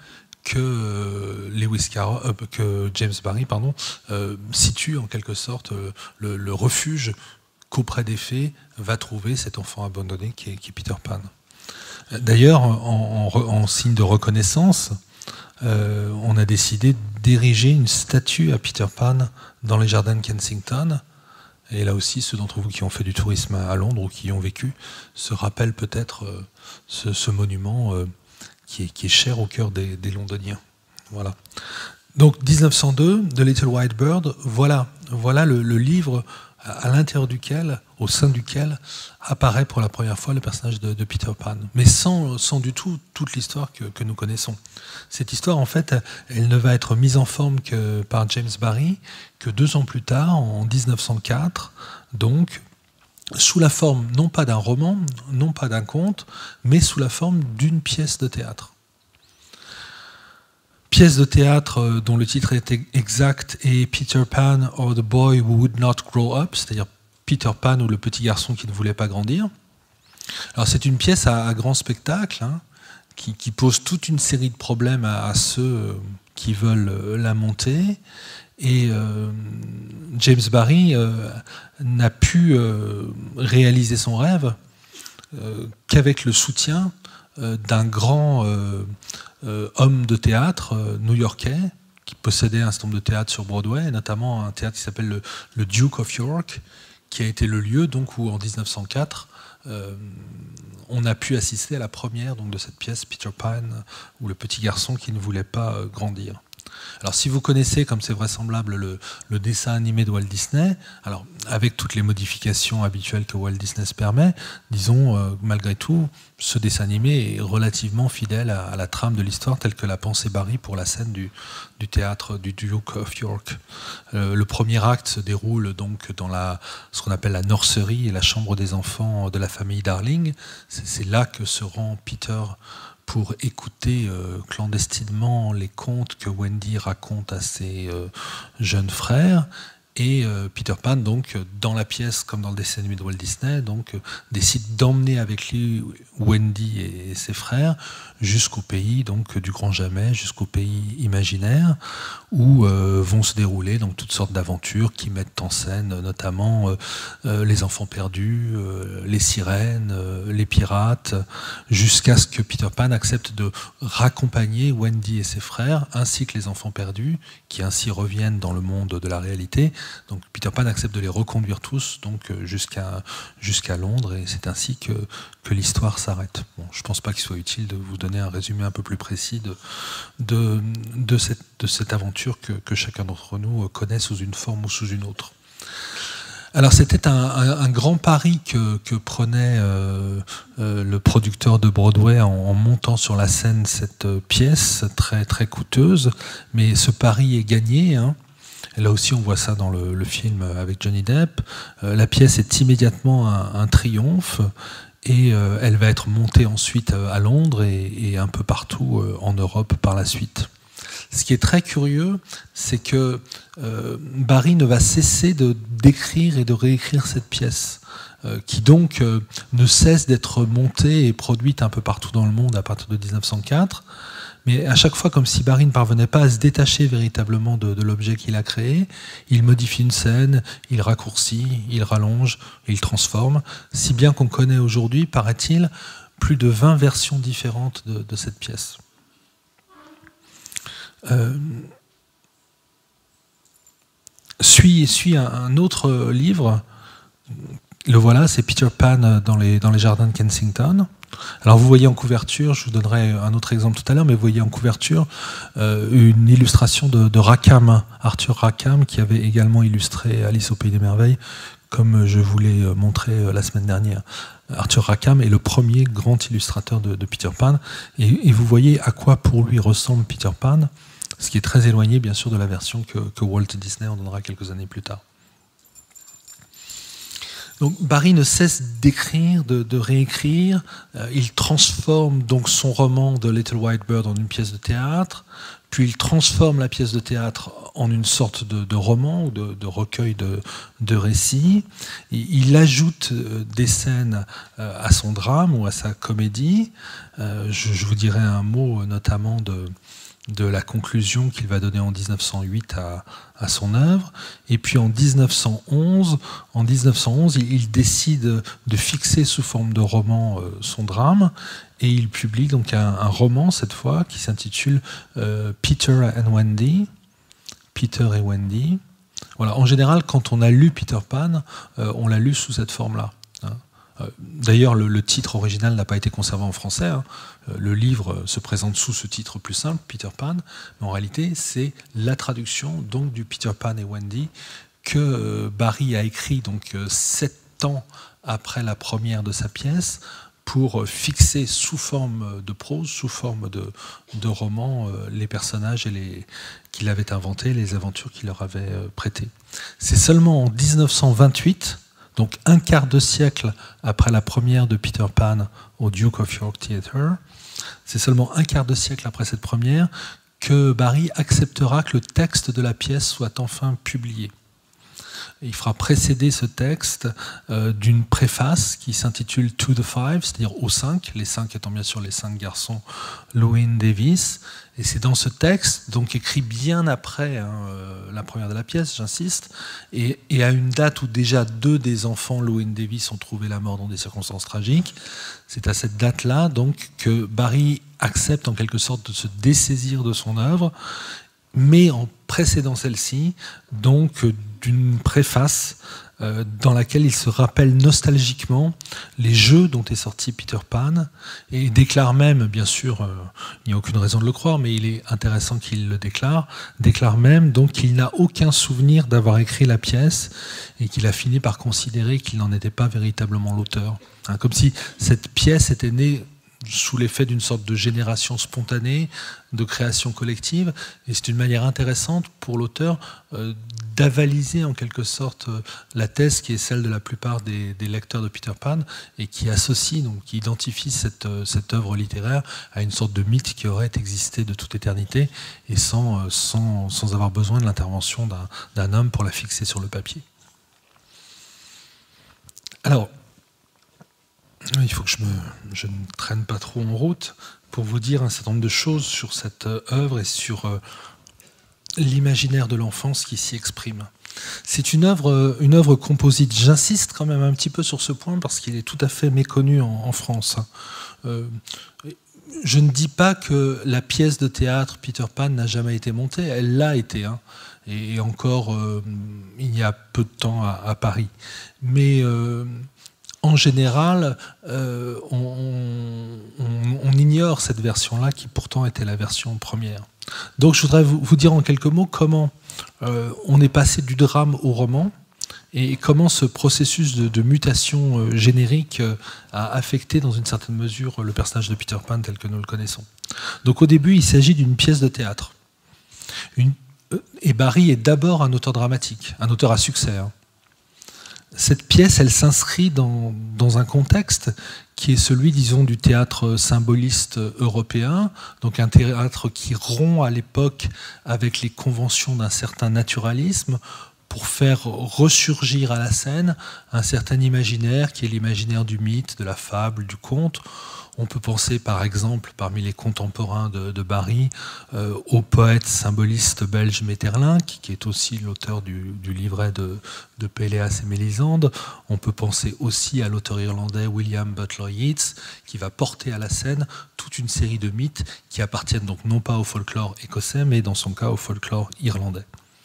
que Lewis Carroll, euh, que James Barrie pardon, euh, situe en quelque sorte euh, le, le refuge qu'auprès des fées va trouver cet enfant abandonné qui est, qui est Peter Pan. D'ailleurs, en, en, en signe de reconnaissance, euh, on a décidé d'ériger une statue à Peter Pan dans les jardins de Kensington. Et là aussi, ceux d'entre vous qui ont fait du tourisme à Londres ou qui y ont vécu se rappellent peut-être euh, ce, ce monument euh, Qui est, qui est cher au cœur des, des Londoniens. Voilà. Donc dix-neuf cent deux, The Little White Bird, voilà, voilà le, le livre à, à l'intérieur duquel, au sein duquel, apparaît pour la première fois le personnage de, de Peter Pan, mais sans, sans du tout toute l'histoire que, que nous connaissons. Cette histoire, en fait, elle ne va être mise en forme que par James Barrie que deux ans plus tard, en dix-neuf cent quatre, donc, sous la forme non pas d'un roman, non pas d'un conte, mais sous la forme d'une pièce de théâtre. Pièce de théâtre dont le titre est exact est Peter Pan or the Boy Who Would Not Grow Up, c'est-à-dire Peter Pan ou le petit garçon qui ne voulait pas grandir. Alors c'est une pièce à, à grand spectacle hein, qui, qui pose toute une série de problèmes à, à ceux qui veulent la monter. Et euh, James Barrie euh, n'a pu euh, réaliser son rêve euh, qu'avec le soutien euh, d'un grand euh, euh, homme de théâtre euh, new-yorkais qui possédait un certain nombre de théâtres sur Broadway, notamment un théâtre qui s'appelle le, le Duke of York, qui a été le lieu donc, où en dix-neuf cent quatre, euh, on a pu assister à la première donc, de cette pièce Peter Pan, ou le petit garçon qui ne voulait pas euh, grandir. Alors si vous connaissez, comme c'est vraisemblable, le, le dessin animé de Walt Disney, alors avec toutes les modifications habituelles que Walt Disney se permet, disons, euh, malgré tout, ce dessin animé est relativement fidèle à, à la trame de l'histoire telle que l'a pensé Barrie pour la scène du, du théâtre du Duke of York. Euh, le premier acte se déroule donc dans la, ce qu'on appelle la nursery et la chambre des enfants de la famille Darling. C'est, c'est là que se rend Peter pour écouter euh, clandestinement les contes que Wendy raconte à ses euh, jeunes frères. Et euh, Peter Pan, donc, dans la pièce, comme dans le dessin animé de Walt Disney, donc, euh, décide d'emmener avec lui Wendy et, et ses frères jusqu'au pays donc, du grand jamais, jusqu'au pays imaginaire, où euh, vont se dérouler donc, toutes sortes d'aventures qui mettent en scène notamment euh, euh, les enfants perdus, euh, les sirènes, euh, les pirates, jusqu'à ce que Peter Pan accepte de raccompagner Wendy et ses frères, ainsi que les enfants perdus, qui ainsi reviennent dans le monde de la réalité. Donc Peter Pan accepte de les reconduire tous donc jusqu'à jusqu'à Londres, et c'est ainsi que, que l'histoire s'arrête. Bon, je ne pense pas qu'il soit utile de vous donner un résumé un peu plus précis de, de, de, cette, de cette aventure que, que chacun d'entre nous connaît sous une forme ou sous une autre. Alors c'était un, un, un grand pari que, que prenait euh, euh, le producteur de Broadway en, en montant sur la scène cette pièce très, très coûteuse, mais ce pari est gagné, hein. Et là aussi on voit ça dans le, le film avec Johnny Depp. Euh, la pièce est immédiatement un, un triomphe, et euh, elle va être montée ensuite à Londres et, et un peu partout euh, en Europe par la suite. Ce qui est très curieux, c'est que euh, Barry ne va cesser de d'écrire et de réécrire cette pièce, euh, qui donc euh, ne cesse d'être montée et produite un peu partout dans le monde à partir de mille neuf cent quatre. Mais à chaque fois, comme si Barry ne parvenait pas à se détacher véritablement de, de l'objet qu'il a créé, il modifie une scène, il raccourcit, il rallonge, il transforme, si bien qu'on connaît aujourd'hui, paraît-il, plus de vingt versions différentes de, de cette pièce. Euh, suit, suit un, un autre livre, le voilà, c'est Peter Pan dans les, dans les jardins de Kensington. Alors vous voyez en couverture, je vous donnerai un autre exemple tout à l'heure, mais vous voyez en couverture euh, une illustration de, de Rackham, Arthur Rackham, qui avait également illustré Alice au Pays des Merveilles, comme je vous l'ai montré la semaine dernière. Arthur Rackham est le premier grand illustrateur de, de Peter Pan, et, et vous voyez à quoi pour lui ressemble Peter Pan, ce qui est très éloigné bien sûr de la version que, que Walt Disney en donnera quelques années plus tard. Donc Barry ne cesse d'écrire, de, de réécrire. Euh, il transforme donc son roman de Little White Bird en une pièce de théâtre, puis il transforme la pièce de théâtre en une sorte de, de roman ou de, de recueil de, de récits. Il, il ajoute des scènes euh, à son drame ou à sa comédie. Euh, je, je vous dirai un mot notamment de... de la conclusion qu'il va donner en mille neuf cent huit à, à son œuvre. Et puis en mille neuf cent onze, en mille neuf cent onze, il, il décide de fixer sous forme de roman euh, son drame, et il publie donc un, un roman cette fois qui s'intitule euh, Peter and Wendy. Peter et Wendy. Voilà. En général, quand on a lu Peter Pan, euh, on l'a lu sous cette forme-là. Hein. D'ailleurs, le, le titre original n'a pas été conservé en français. Hein. Le livre se présente sous ce titre plus simple, Peter Pan, mais en réalité, c'est la traduction donc du Peter Pan et Wendy que Barry a écrit donc sept ans après la première de sa pièce pour fixer sous forme de prose, sous forme de, de roman, les personnages et les, qu'il avait inventés, les aventures qu'il leur avait prêtées. C'est seulement en mille neuf cent vingt-huit, donc un quart de siècle après la première de Peter Pan au Duke of York Theatre, c'est seulement un quart de siècle après cette première que Barry acceptera que le texte de la pièce soit enfin publié. Il fera précéder ce texte euh, d'une préface qui s'intitule To the Five, c'est-à-dire aux cinq, les cinq étant bien sûr les cinq garçons Llewyn Davis. Et c'est dans ce texte, donc écrit bien après hein, euh, la première de la pièce, j'insiste, et, et à une date où déjà deux des enfants Llewyn Davis ont trouvé la mort dans des circonstances tragiques, c'est à cette date-là donc que Barry accepte en quelque sorte de se dessaisir de son œuvre, mais en précédant celle-ci, donc d'une préface euh, dans laquelle il se rappelle nostalgiquement les jeux dont est sorti Peter Pan, et déclare même, bien sûr, euh, il n'y a aucune raison de le croire, mais il est intéressant qu'il le déclare, déclare même donc qu'il n'a aucun souvenir d'avoir écrit la pièce, et qu'il a fini par considérer qu'il n'en était pas véritablement l'auteur. Hein, comme si cette pièce était née sous l'effet d'une sorte de génération spontanée, de création collective, et c'est une manière intéressante pour l'auteur euh, d'avaliser en quelque sorte euh, la thèse qui est celle de la plupart des, des lecteurs de Peter Pan, et qui associe, donc qui identifie cette, euh, cette œuvre littéraire à une sorte de mythe qui aurait existé de toute éternité, et sans, euh, sans, sans avoir besoin de l'intervention d'un, d'un homme pour la fixer sur le papier. Alors, il faut que je, me, je ne traîne pas trop en route pour vous dire un certain nombre de choses sur cette œuvre et sur euh, l'imaginaire de l'enfance qui s'y exprime. C'est une œuvre, une œuvre composite. J'insiste quand même un petit peu sur ce point parce qu'il est tout à fait méconnu en, en France. Euh, je ne dis pas que la pièce de théâtre Peter Pan n'a jamais été montée, elle l'a été, hein, et encore euh, il y a peu de temps à, à Paris. Mais euh, en général, euh, on, on, on ignore cette version-là qui pourtant était la version première. Donc je voudrais vous, vous dire en quelques mots comment euh, on est passé du drame au roman et comment ce processus de, de mutation euh, générique euh, a affecté dans une certaine mesure le personnage de Peter Pan tel que nous le connaissons. Donc au début, il s'agit d'une pièce de théâtre. Une, euh, et Barry est d'abord un auteur dramatique, un auteur à succès. Hein. Cette pièce, elle s'inscrit dans, dans un contexte qui est celui, disons, du théâtre symboliste européen, donc un théâtre qui rompt à l'époque avec les conventions d'un certain naturalisme pour faire ressurgir à la scène un certain imaginaire qui est l'imaginaire du mythe, de la fable, du conte. On peut penser par exemple, parmi les contemporains de, de Barry, euh, au poète symboliste belge Maeterlinck, qui, qui est aussi l'auteur du, du livret de, de Péléas et Mélisande. On peut penser aussi à l'auteur irlandais William Butler Yeats, qui va porter à la scène toute une série de mythes qui appartiennent donc non pas au folklore écossais, mais dans son cas au folklore irlandais.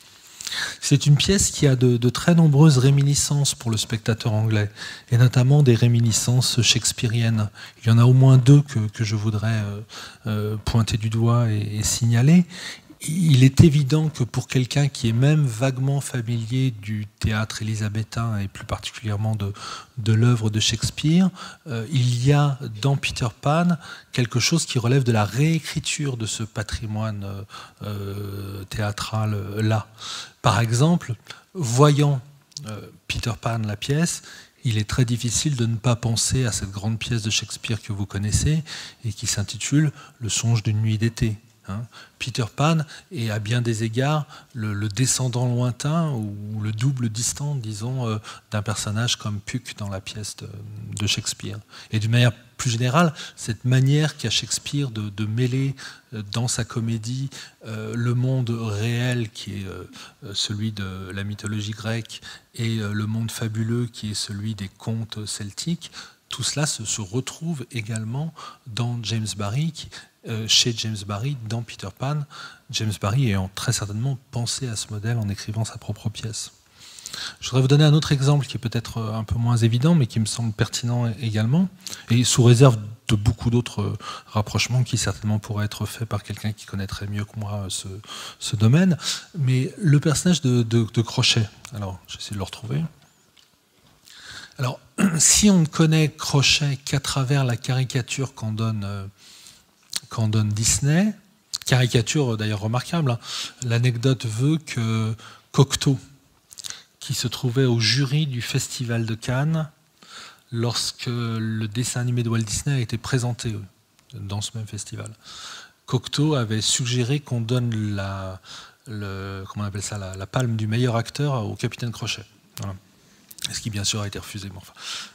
C'est une pièce qui a de, de très nombreuses réminiscences pour le spectateur anglais, et notamment des réminiscences shakespeariennes. Il y en a au moins deux que, que je voudrais euh, euh, pointer du doigt et, et signaler. Il est évident que pour quelqu'un qui est même vaguement familier du théâtre élisabétain, et plus particulièrement de, de l'œuvre de Shakespeare, euh, il y a dans Peter Pan quelque chose qui relève de la réécriture de ce patrimoine euh, théâtral-là. Par exemple, voyant euh, Peter Pan, la pièce, il est très difficile de ne pas penser à cette grande pièce de Shakespeare que vous connaissez et qui s'intitule « Le songe d'une nuit d'été ». Hein. Peter Pan est à bien des égards le, le descendant lointain ou le double distant, disons, euh, d'un personnage comme Puck dans la pièce de, de Shakespeare. Et d'une manière plus générale, cette manière qu'a Shakespeare de, de mêler euh, dans sa comédie euh, le monde réel qui est euh, celui de la mythologie grecque et euh, le monde fabuleux qui est celui des contes celtiques, tout cela se, se retrouve également dans James Barrie, qui, euh, chez James Barrie, dans Peter Pan, James Barrie ayant très certainement pensé à ce modèle en écrivant sa propre pièce. Je voudrais vous donner un autre exemple qui est peut-être un peu moins évident, mais qui me semble pertinent également, et sous réserve de beaucoup d'autres rapprochements qui certainement pourraient être faits par quelqu'un qui connaîtrait mieux que moi ce, ce domaine. Mais le personnage de, de, de Crochet, alors j'essaie de le retrouver. Alors, si on ne connaît Crochet qu'à travers la caricature qu'en donne, euh, qu'en donne Disney, caricature d'ailleurs remarquable, hein, l'anecdote veut que Cocteau, qui se trouvait au jury du Festival de Cannes, lorsque le dessin animé de Walt Disney a été présenté dans ce même festival, Cocteau avait suggéré qu'on donne la, le, comment on appelle ça, la, la palme du meilleur acteur au Capitaine Crochet. Voilà. Ce qui bien sûr a été refusé. Mais enfin.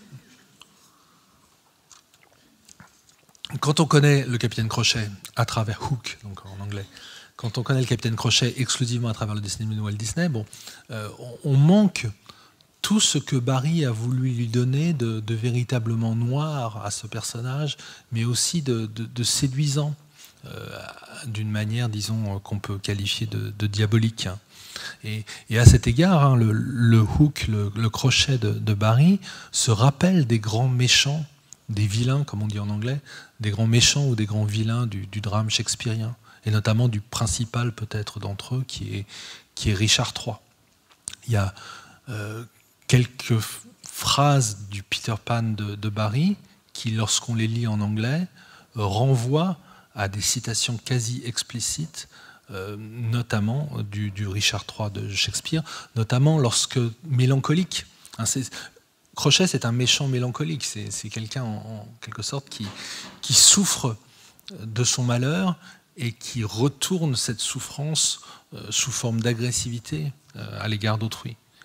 Quand on connaît le Capitaine Crochet à travers Hook, donc en anglais, quand on connaît le Capitaine Crochet exclusivement à travers le dessin animé de Walt Disney, bon, euh, on, on manque tout ce que Barrie a voulu lui donner de, de véritablement noir à ce personnage, mais aussi de, de, de séduisant, euh, d'une manière, disons, qu'on peut qualifier de, de diabolique. Et, et à cet égard, hein, le, le hook, le, le crochet de, de Barrie se rappelle des grands méchants, des vilains, comme on dit en anglais, des grands méchants ou des grands vilains du, du drame shakespearien, et notamment du principal peut-être d'entre eux, qui est, qui est Richard trois. Il y a euh, quelques phrases du Peter Pan de, de Barrie qui, lorsqu'on les lit en anglais, euh, renvoient à des citations quasi explicites, Euh, notamment du, du Richard trois de Shakespeare, notamment lorsque mélancolique. Hein, Crochet, c'est un méchant mélancolique, c'est quelqu'un en, en quelque sorte qui, qui souffre de son malheur et qui retourne cette souffrance euh, sous forme d'agressivité euh, à l'égard d'autrui.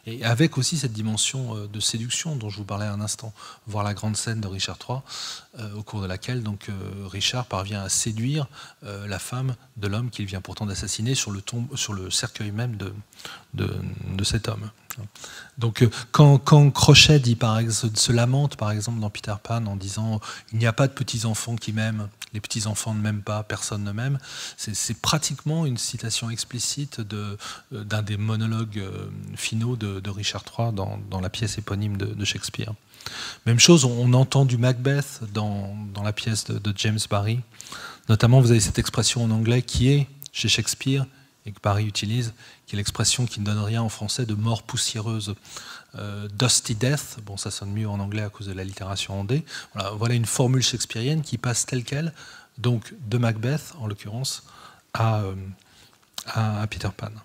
et avec aussi cette dimension de séduction dont je vous parlais un instant, voir la grande scène de Richard trois, euh, au cours de laquelle donc, euh, Richard parvient à séduire euh, la femme de l'homme qu'il vient pourtant d'assassiner sur le, tombe, sur le cercueil même de, de, de cet homme. Donc quand, quand Crochet dit, par exemple, se lamente par exemple dans Peter Pan en disant « il n'y a pas de petits-enfants qui m'aiment, les petits-enfants ne m'aiment pas, personne ne m'aime », c'est pratiquement une citation explicite de, d'un des monologues finaux de, de Richard trois dans, dans la pièce éponyme de, de Shakespeare. Même chose, on entend du Macbeth dans, dans la pièce de, de James Barrie. Notamment, vous avez cette expression en anglais qui est, chez Shakespeare, et que Barrie utilise, qui est l'expression qui ne donne rien en français de mort poussiéreuse. Euh, Dusty Death, bon ça sonne mieux en anglais à cause de l'allitération en D. Voilà, voilà une formule shakespearienne qui passe telle quelle, donc de Macbeth en l'occurrence, à, euh, à, à Peter Pan.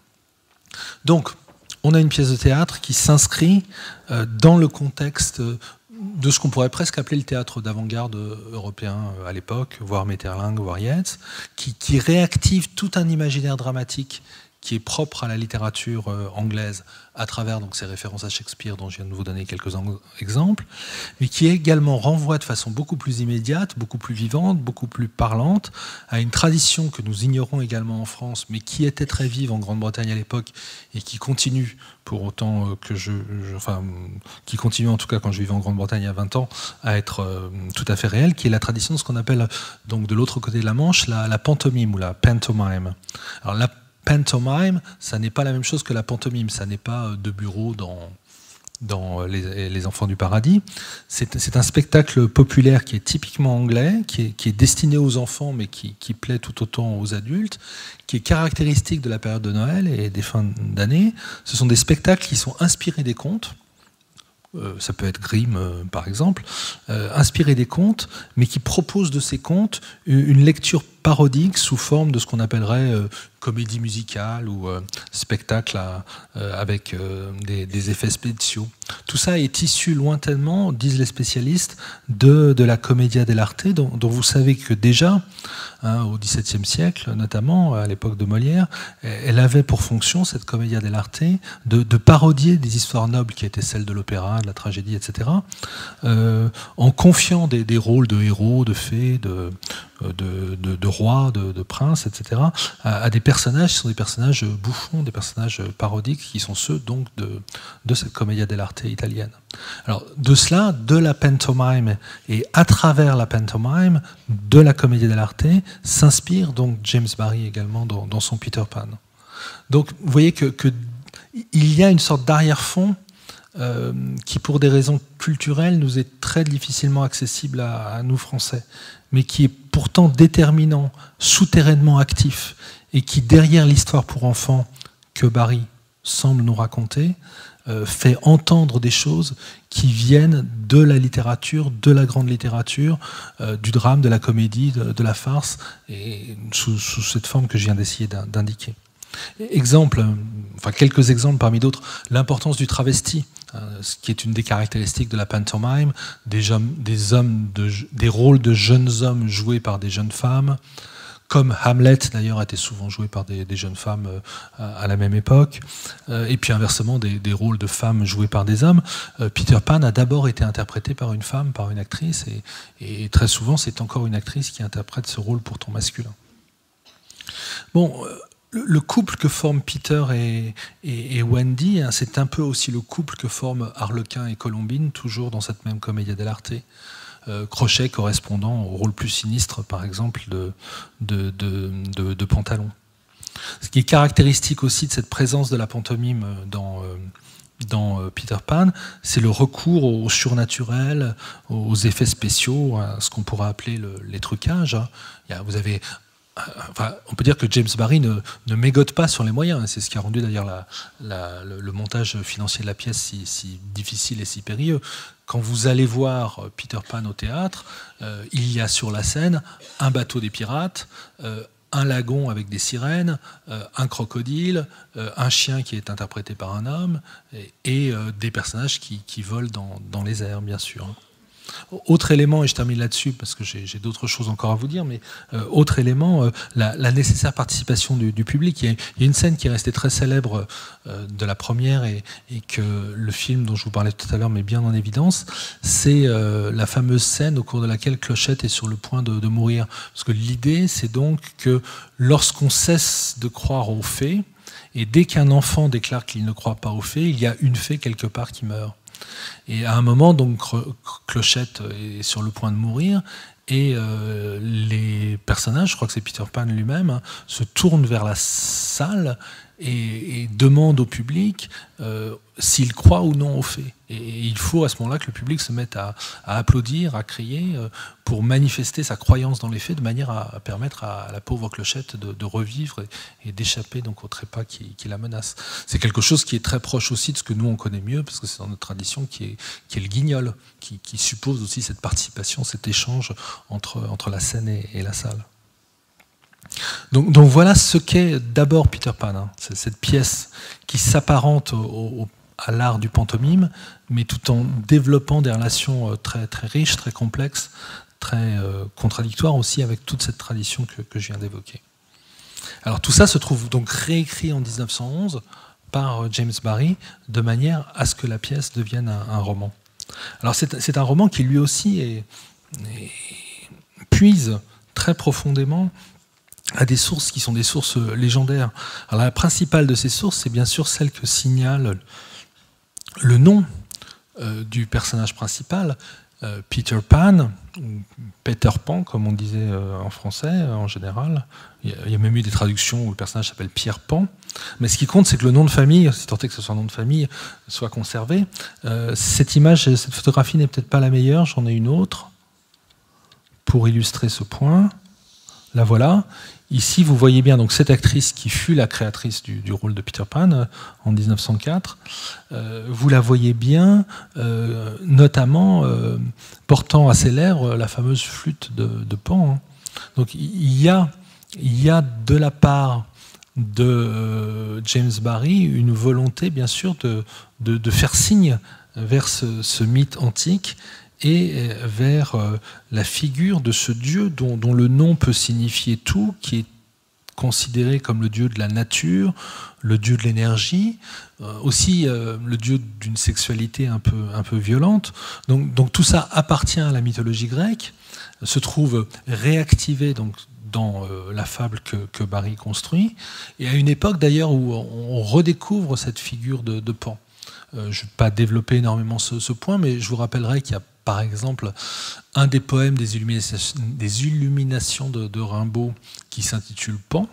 Donc, on a une pièce de théâtre qui s'inscrit euh, dans le contexte de ce qu'on pourrait presque appeler le théâtre d'avant-garde européen à l'époque, voire Maeterlinck, voire Yeats, qui, qui réactive tout un imaginaire dramatique qui est propre à la littérature anglaise à travers donc, ces références à Shakespeare dont je viens de vous donner quelques exemples, mais qui également renvoie de façon beaucoup plus immédiate, beaucoup plus vivante, beaucoup plus parlante à une tradition que nous ignorons également en France, mais qui était très vive en Grande-Bretagne à l'époque et qui continue pour autant que je, je... Enfin, qui continue en tout cas quand je vivais en Grande-Bretagne il y a vingt ans à être euh, tout à fait réelle, qui est la tradition de ce qu'on appelle donc de l'autre côté de la Manche la, la pantomime ou la pantomime. Alors la pantomime, ça n'est pas la même chose que la pantomime, ça n'est pas de bureau dans, dans les, les Enfants du Paradis. C'est un spectacle populaire qui est typiquement anglais, qui est, qui est destiné aux enfants, mais qui, qui plaît tout autant aux adultes, qui est caractéristique de la période de Noël et des fins d'année. Ce sont des spectacles qui sont inspirés des contes. Euh, ça peut être Grimm, euh, par exemple, euh, inspirés des contes, mais qui proposent de ces contes une lecture parodique sous forme de ce qu'on appellerait euh, comédie musicale ou euh, spectacle à, euh, avec euh, des, des effets spéciaux. Tout ça est issu lointainement, disent les spécialistes, de, de la commedia dell'arte, dont, dont vous savez que déjà, hein, au dix-septième siècle, notamment à l'époque de Molière, elle avait pour fonction, cette commedia dell'arte, de, de parodier des histoires nobles qui étaient celles de l'opéra, de la tragédie, et cetera, euh, en confiant des, des rôles de héros, de fées, de, de, de, de rois, de, de princes, et cetera, à, à des personnages qui sont des personnages bouffons, des personnages parodiques, qui sont ceux donc de, de cette commedia dell'arte italienne. Alors de cela, de la pantomime et à travers la pantomime, de la commedia dell'arte, s'inspire donc James Barrie également dans, dans son Peter Pan. Donc vous voyez que, que il y a une sorte d'arrière-fond euh, qui, pour des raisons culturelles, nous est très difficilement accessible à, à nous Français, mais qui est pourtant déterminant, souterrainement actif, et qui, derrière l'histoire pour enfants que Barrie semble nous raconter, euh, fait entendre des choses qui viennent de la littérature, de la grande littérature, euh, du drame, de la comédie, de, de la farce, et sous, sous cette forme que je viens d'essayer d'indiquer. Exemple, enfin quelques exemples parmi d'autres, l'importance du travesti, hein, ce qui est une des caractéristiques de la pantomime, des, hommes, des, hommes de, des rôles de jeunes hommes joués par des jeunes femmes, comme Hamlet d'ailleurs a été souvent joué par des, des jeunes femmes euh, à la même époque, euh, et puis inversement des, des rôles de femmes joués par des hommes. Euh, Peter Pan a d'abord été interprété par une femme, par une actrice, et, et très souvent c'est encore une actrice qui interprète ce rôle pourtant masculin. Bon, euh, le couple que forment Peter et, et, et Wendy, hein, c'est un peu aussi le couple que forment Harlequin et Colombine, toujours dans cette même commedia dell'arte. Euh, Crochet correspondant au rôle plus sinistre, par exemple, de, de, de, de, de Pantalon. Ce qui est caractéristique aussi de cette présence de la pantomime dans, euh, dans Peter Pan, c'est le recours au surnaturel, aux effets spéciaux, à ce qu'on pourrait appeler le, les trucages. Il y a, vous avez... Enfin, on peut dire que James Barrie ne, ne mégote pas sur les moyens. C'est ce qui a rendu d'ailleurs la, la, le, le montage financier de la pièce si, si difficile et si périlleux. Quand vous allez voir Peter Pan au théâtre, euh, il y a sur la scène un bateau des pirates, euh, un lagon avec des sirènes, euh, un crocodile, euh, un chien qui est interprété par un homme, et, et euh, des personnages qui, qui volent dans, dans les airs, bien sûr. Autre élément, et je termine là-dessus parce que j'ai d'autres choses encore à vous dire, mais euh, autre élément, euh, la, la nécessaire participation du, du public. Il y, a, il y a une scène qui est restée très célèbre euh, de la première et, et que le film dont je vous parlais tout à l'heure met bien en évidence, c'est euh, la fameuse scène au cours de laquelle Clochette est sur le point de, de mourir. Parce que l'idée, c'est donc que lorsqu'on cesse de croire aux faits, et dès qu'un enfant déclare qu'il ne croit pas aux faits, il y a une fée quelque part qui meurt. Et à un moment, donc, Clochette est sur le point de mourir et euh, les personnages, je crois que c'est Peter Pan lui-même, hein, se tournent vers la salle et, et demandent au public euh, s'il croit ou non aux faits. Et, et il faut à ce moment-là que le public se mette à, à applaudir, à crier, euh, pour manifester sa croyance dans les faits, de manière à, à permettre à la pauvre Clochette de, de revivre et, et d'échapper donc au trépas qui, qui la menace. C'est quelque chose qui est très proche aussi de ce que nous on connaît mieux, parce que c'est dans notre tradition qui est, qui est le guignol, qui, qui suppose aussi cette participation, cet échange entre, entre la scène et, et la salle. Donc, donc voilà ce qu'est d'abord Peter Pan, hein. C'est cette pièce qui s'apparente au, au, à l'art du pantomime, mais tout en développant des relations très, très riches, très complexes, très euh, contradictoires aussi avec toute cette tradition que, que je viens d'évoquer. Alors tout ça se trouve donc réécrit en mille neuf cent onze par James Barrie, de manière à ce que la pièce devienne un, un roman. Alors c'est un roman qui lui aussi est, est, puise très profondément à des sources qui sont des sources légendaires. Alors la principale de ces sources, c'est bien sûr celle que signale le nom euh, du personnage principal, euh, Peter Pan, ou Peter Pan, comme on disait euh, en français euh, en général. Il y, a, il y a même eu des traductions où le personnage s'appelle Pierre Pan. Mais ce qui compte, c'est que le nom de famille, si tant est que ce soit un nom de famille, soit conservé. Euh, cette image, cette photographie n'est peut-être pas la meilleure, j'en ai une autre pour illustrer ce point. La voilà. Ici, vous voyez bien donc cette actrice qui fut la créatrice du, du rôle de Peter Pan euh, en mille neuf cent quatre. Euh, vous la voyez bien, euh, notamment euh, portant à ses lèvres la fameuse flûte de, de Pan. Hein. Donc il y a, il y a de la part de euh, James Barrie une volonté, bien sûr, de, de, de faire signe vers ce, ce mythe antique et vers la figure de ce Dieu dont, dont le nom peut signifier tout, qui est considéré comme le Dieu de la nature, le Dieu de l'énergie, euh, aussi euh, le Dieu d'une sexualité un peu, un peu violente. Donc, donc tout ça appartient à la mythologie grecque, se trouve réactivé donc, dans euh, la fable que, que Barrie construit, et à une époque d'ailleurs où on redécouvre cette figure de, de Pan. Euh, je ne vais pas développer énormément ce, ce point, mais je vous rappellerai qu'il y a par exemple un des poèmes des illuminations, des illuminations de, de Rimbaud qui s'intitule Pan.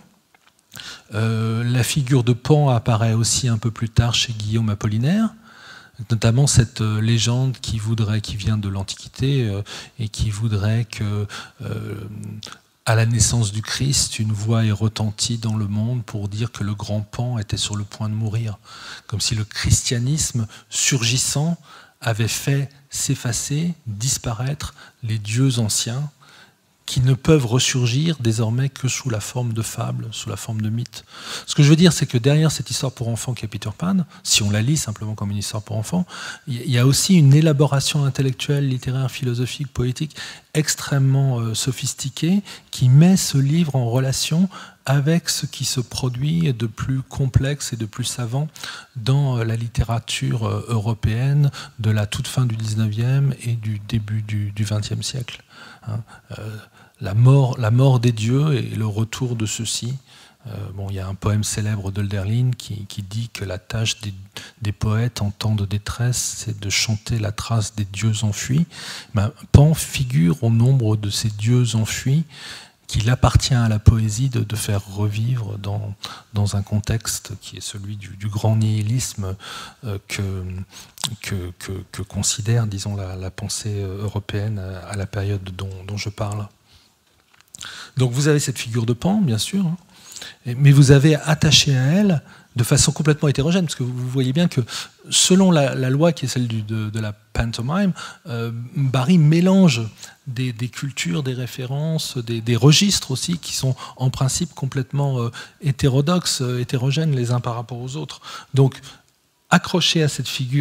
Euh, la figure de Pan apparaît aussi un peu plus tard chez Guillaume Apollinaire, notamment cette euh, légende qui, voudrait, qui vient de l'Antiquité euh, et qui voudrait que euh, à la naissance du Christ, une voix ait retenti dans le monde pour dire que le grand Pan était sur le point de mourir, comme si le christianisme surgissant avait fait s'effacer, disparaître les dieux anciens qui ne peuvent ressurgir désormais que sous la forme de fables, sous la forme de mythes. Ce que je veux dire, c'est que derrière cette histoire pour enfants qui est Peter Pan, si on la lit simplement comme une histoire pour enfants, il y a aussi une élaboration intellectuelle, littéraire, philosophique, poétique extrêmement euh, sophistiquée qui met ce livre en relation avec ce qui se produit de plus complexe et de plus savant dans la littérature européenne de la toute fin du dix-neuvième et du début du vingtième siècle. Hein, euh, la, mort, la mort des dieux et le retour de ceux-ci. Euh, bon, il y a un poème célèbre d'Hölderlin qui, qui dit que la tâche des, des poètes en temps de détresse, c'est de chanter la trace des dieux enfuis. Ben, Pan figure au nombre de ces dieux enfuis qu'il appartient à la poésie de, de faire revivre dans, dans un contexte qui est celui du, du grand nihilisme euh, que, que, que, que considère, disons, la, la pensée européenne à la période dont, dont je parle. Donc vous avez cette figure de Pan, bien sûr, hein, mais vous avez attaché à elle de façon complètement hétérogène, parce que vous voyez bien que selon la, la loi qui est celle du, de, de la pantomime, euh, Barrie mélange des, des cultures, des références, des, des registres aussi, qui sont en principe complètement euh, hétérodoxes, euh, hétérogènes les uns par rapport aux autres. Donc, accroché à cette figure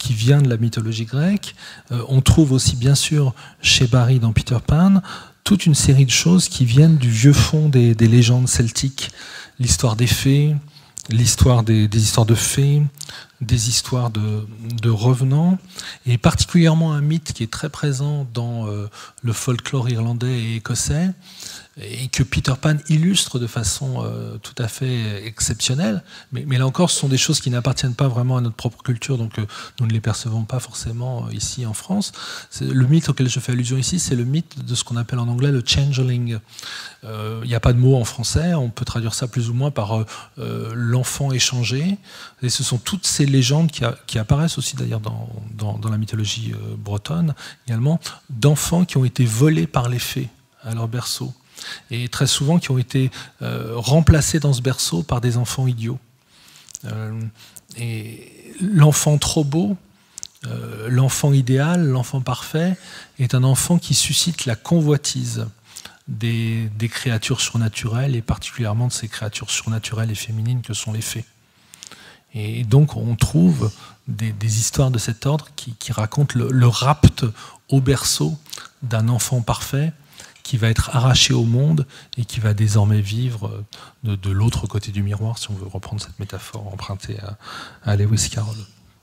qui vient de la mythologie grecque. Euh, on trouve aussi, bien sûr, chez Barrie dans Peter Pan, toute une série de choses qui viennent du vieux fond des, des légendes celtiques. L'histoire des fées, l'histoire des, des histoires de fées, des histoires de, de revenants, et particulièrement un mythe qui est très présent dans euh, le folklore irlandais et écossais, et que Peter Pan illustre de façon euh, tout à fait exceptionnelle. Mais, mais là encore, ce sont des choses qui n'appartiennent pas vraiment à notre propre culture, donc euh, nous ne les percevons pas forcément euh, ici en France. Le mythe auquel je fais allusion ici, c'est le mythe de ce qu'on appelle en anglais le changeling. Il euh, n'y a pas de mot en français, on peut traduire ça plus ou moins par euh, euh, l'enfant échangé. Et ce sont toutes ces légendes qui, a, qui apparaissent aussi d'ailleurs dans, dans, dans la mythologie euh, bretonne également, d'enfants qui ont été volés par les fées à leur berceau. Et très souvent qui ont été euh, remplacés dans ce berceau par des enfants idiots. Euh, et l'enfant trop beau, euh, l'enfant idéal, l'enfant parfait, est un enfant qui suscite la convoitise des, des créatures surnaturelles, et particulièrement de ces créatures surnaturelles et féminines que sont les fées. Et donc on trouve des, des histoires de cet ordre qui, qui racontent le, le rapt au berceau d'un enfant parfait, qui va être arraché au monde et qui va désormais vivre de, de l'autre côté du miroir, si on veut reprendre cette métaphore empruntée à, à Lewis Carroll.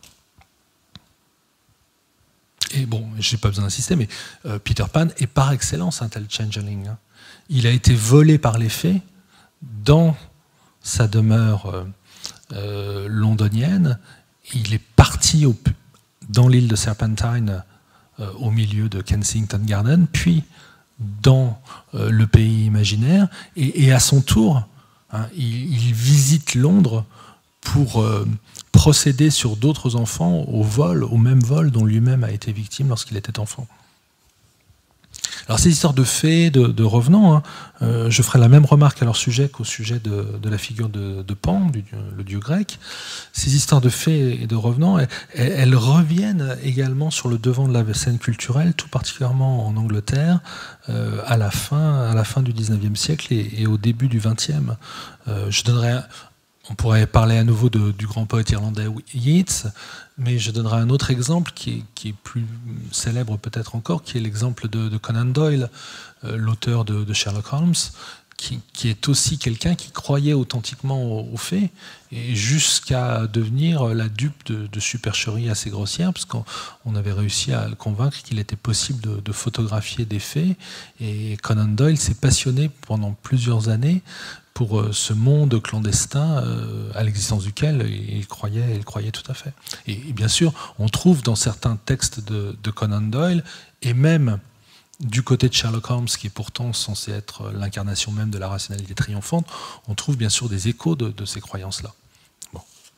Et bon, je n'ai pas besoin d'insister, mais euh, Peter Pan est par excellence un tel changeling. Hein. Il a été volé par les fées dans sa demeure euh, euh, londonienne. Il est parti au, dans l'île de Serpentine, euh, au milieu de Kensington Garden, puis dans euh, le pays imaginaire, et, et à son tour, hein, il, il visite Londres pour euh, procéder sur d'autres enfants au vol, au même vol dont lui-même a été victime lorsqu'il était enfant. Alors ces histoires de fées, de, de revenants, hein, euh, je ferai la même remarque à leur sujet qu'au sujet de, de la figure de, de Pan, du, le dieu grec. Ces histoires de fées et de revenants, elles, elles reviennent également sur le devant de la scène culturelle, tout particulièrement en Angleterre, euh, à la fin, à la fin du dix-neuvième siècle et, et au début du vingtième. Euh, je donnerai un, On pourrait parler à nouveau de, du grand poète irlandais Yeats, mais je donnerai un autre exemple qui est, qui est plus célèbre peut-être encore, qui est l'exemple de, de Conan Doyle, euh, l'auteur de, de Sherlock Holmes, qui, qui est aussi quelqu'un qui croyait authentiquement aux, aux faits, et jusqu'à devenir la dupe de, de supercheries assez grossières, parce qu'on on avait réussi à le convaincre qu'il était possible de, de photographier des faits, et Conan Doyle s'est passionné pendant plusieurs années pour ce monde clandestin à l'existence duquel il croyait, il croyait tout à fait. Et bien sûr, on trouve dans certains textes de, de Conan Doyle, et même du côté de Sherlock Holmes, qui est pourtant censé être l'incarnation même de la rationalité triomphante, on trouve bien sûr des échos de, de ces croyances-là. Bon.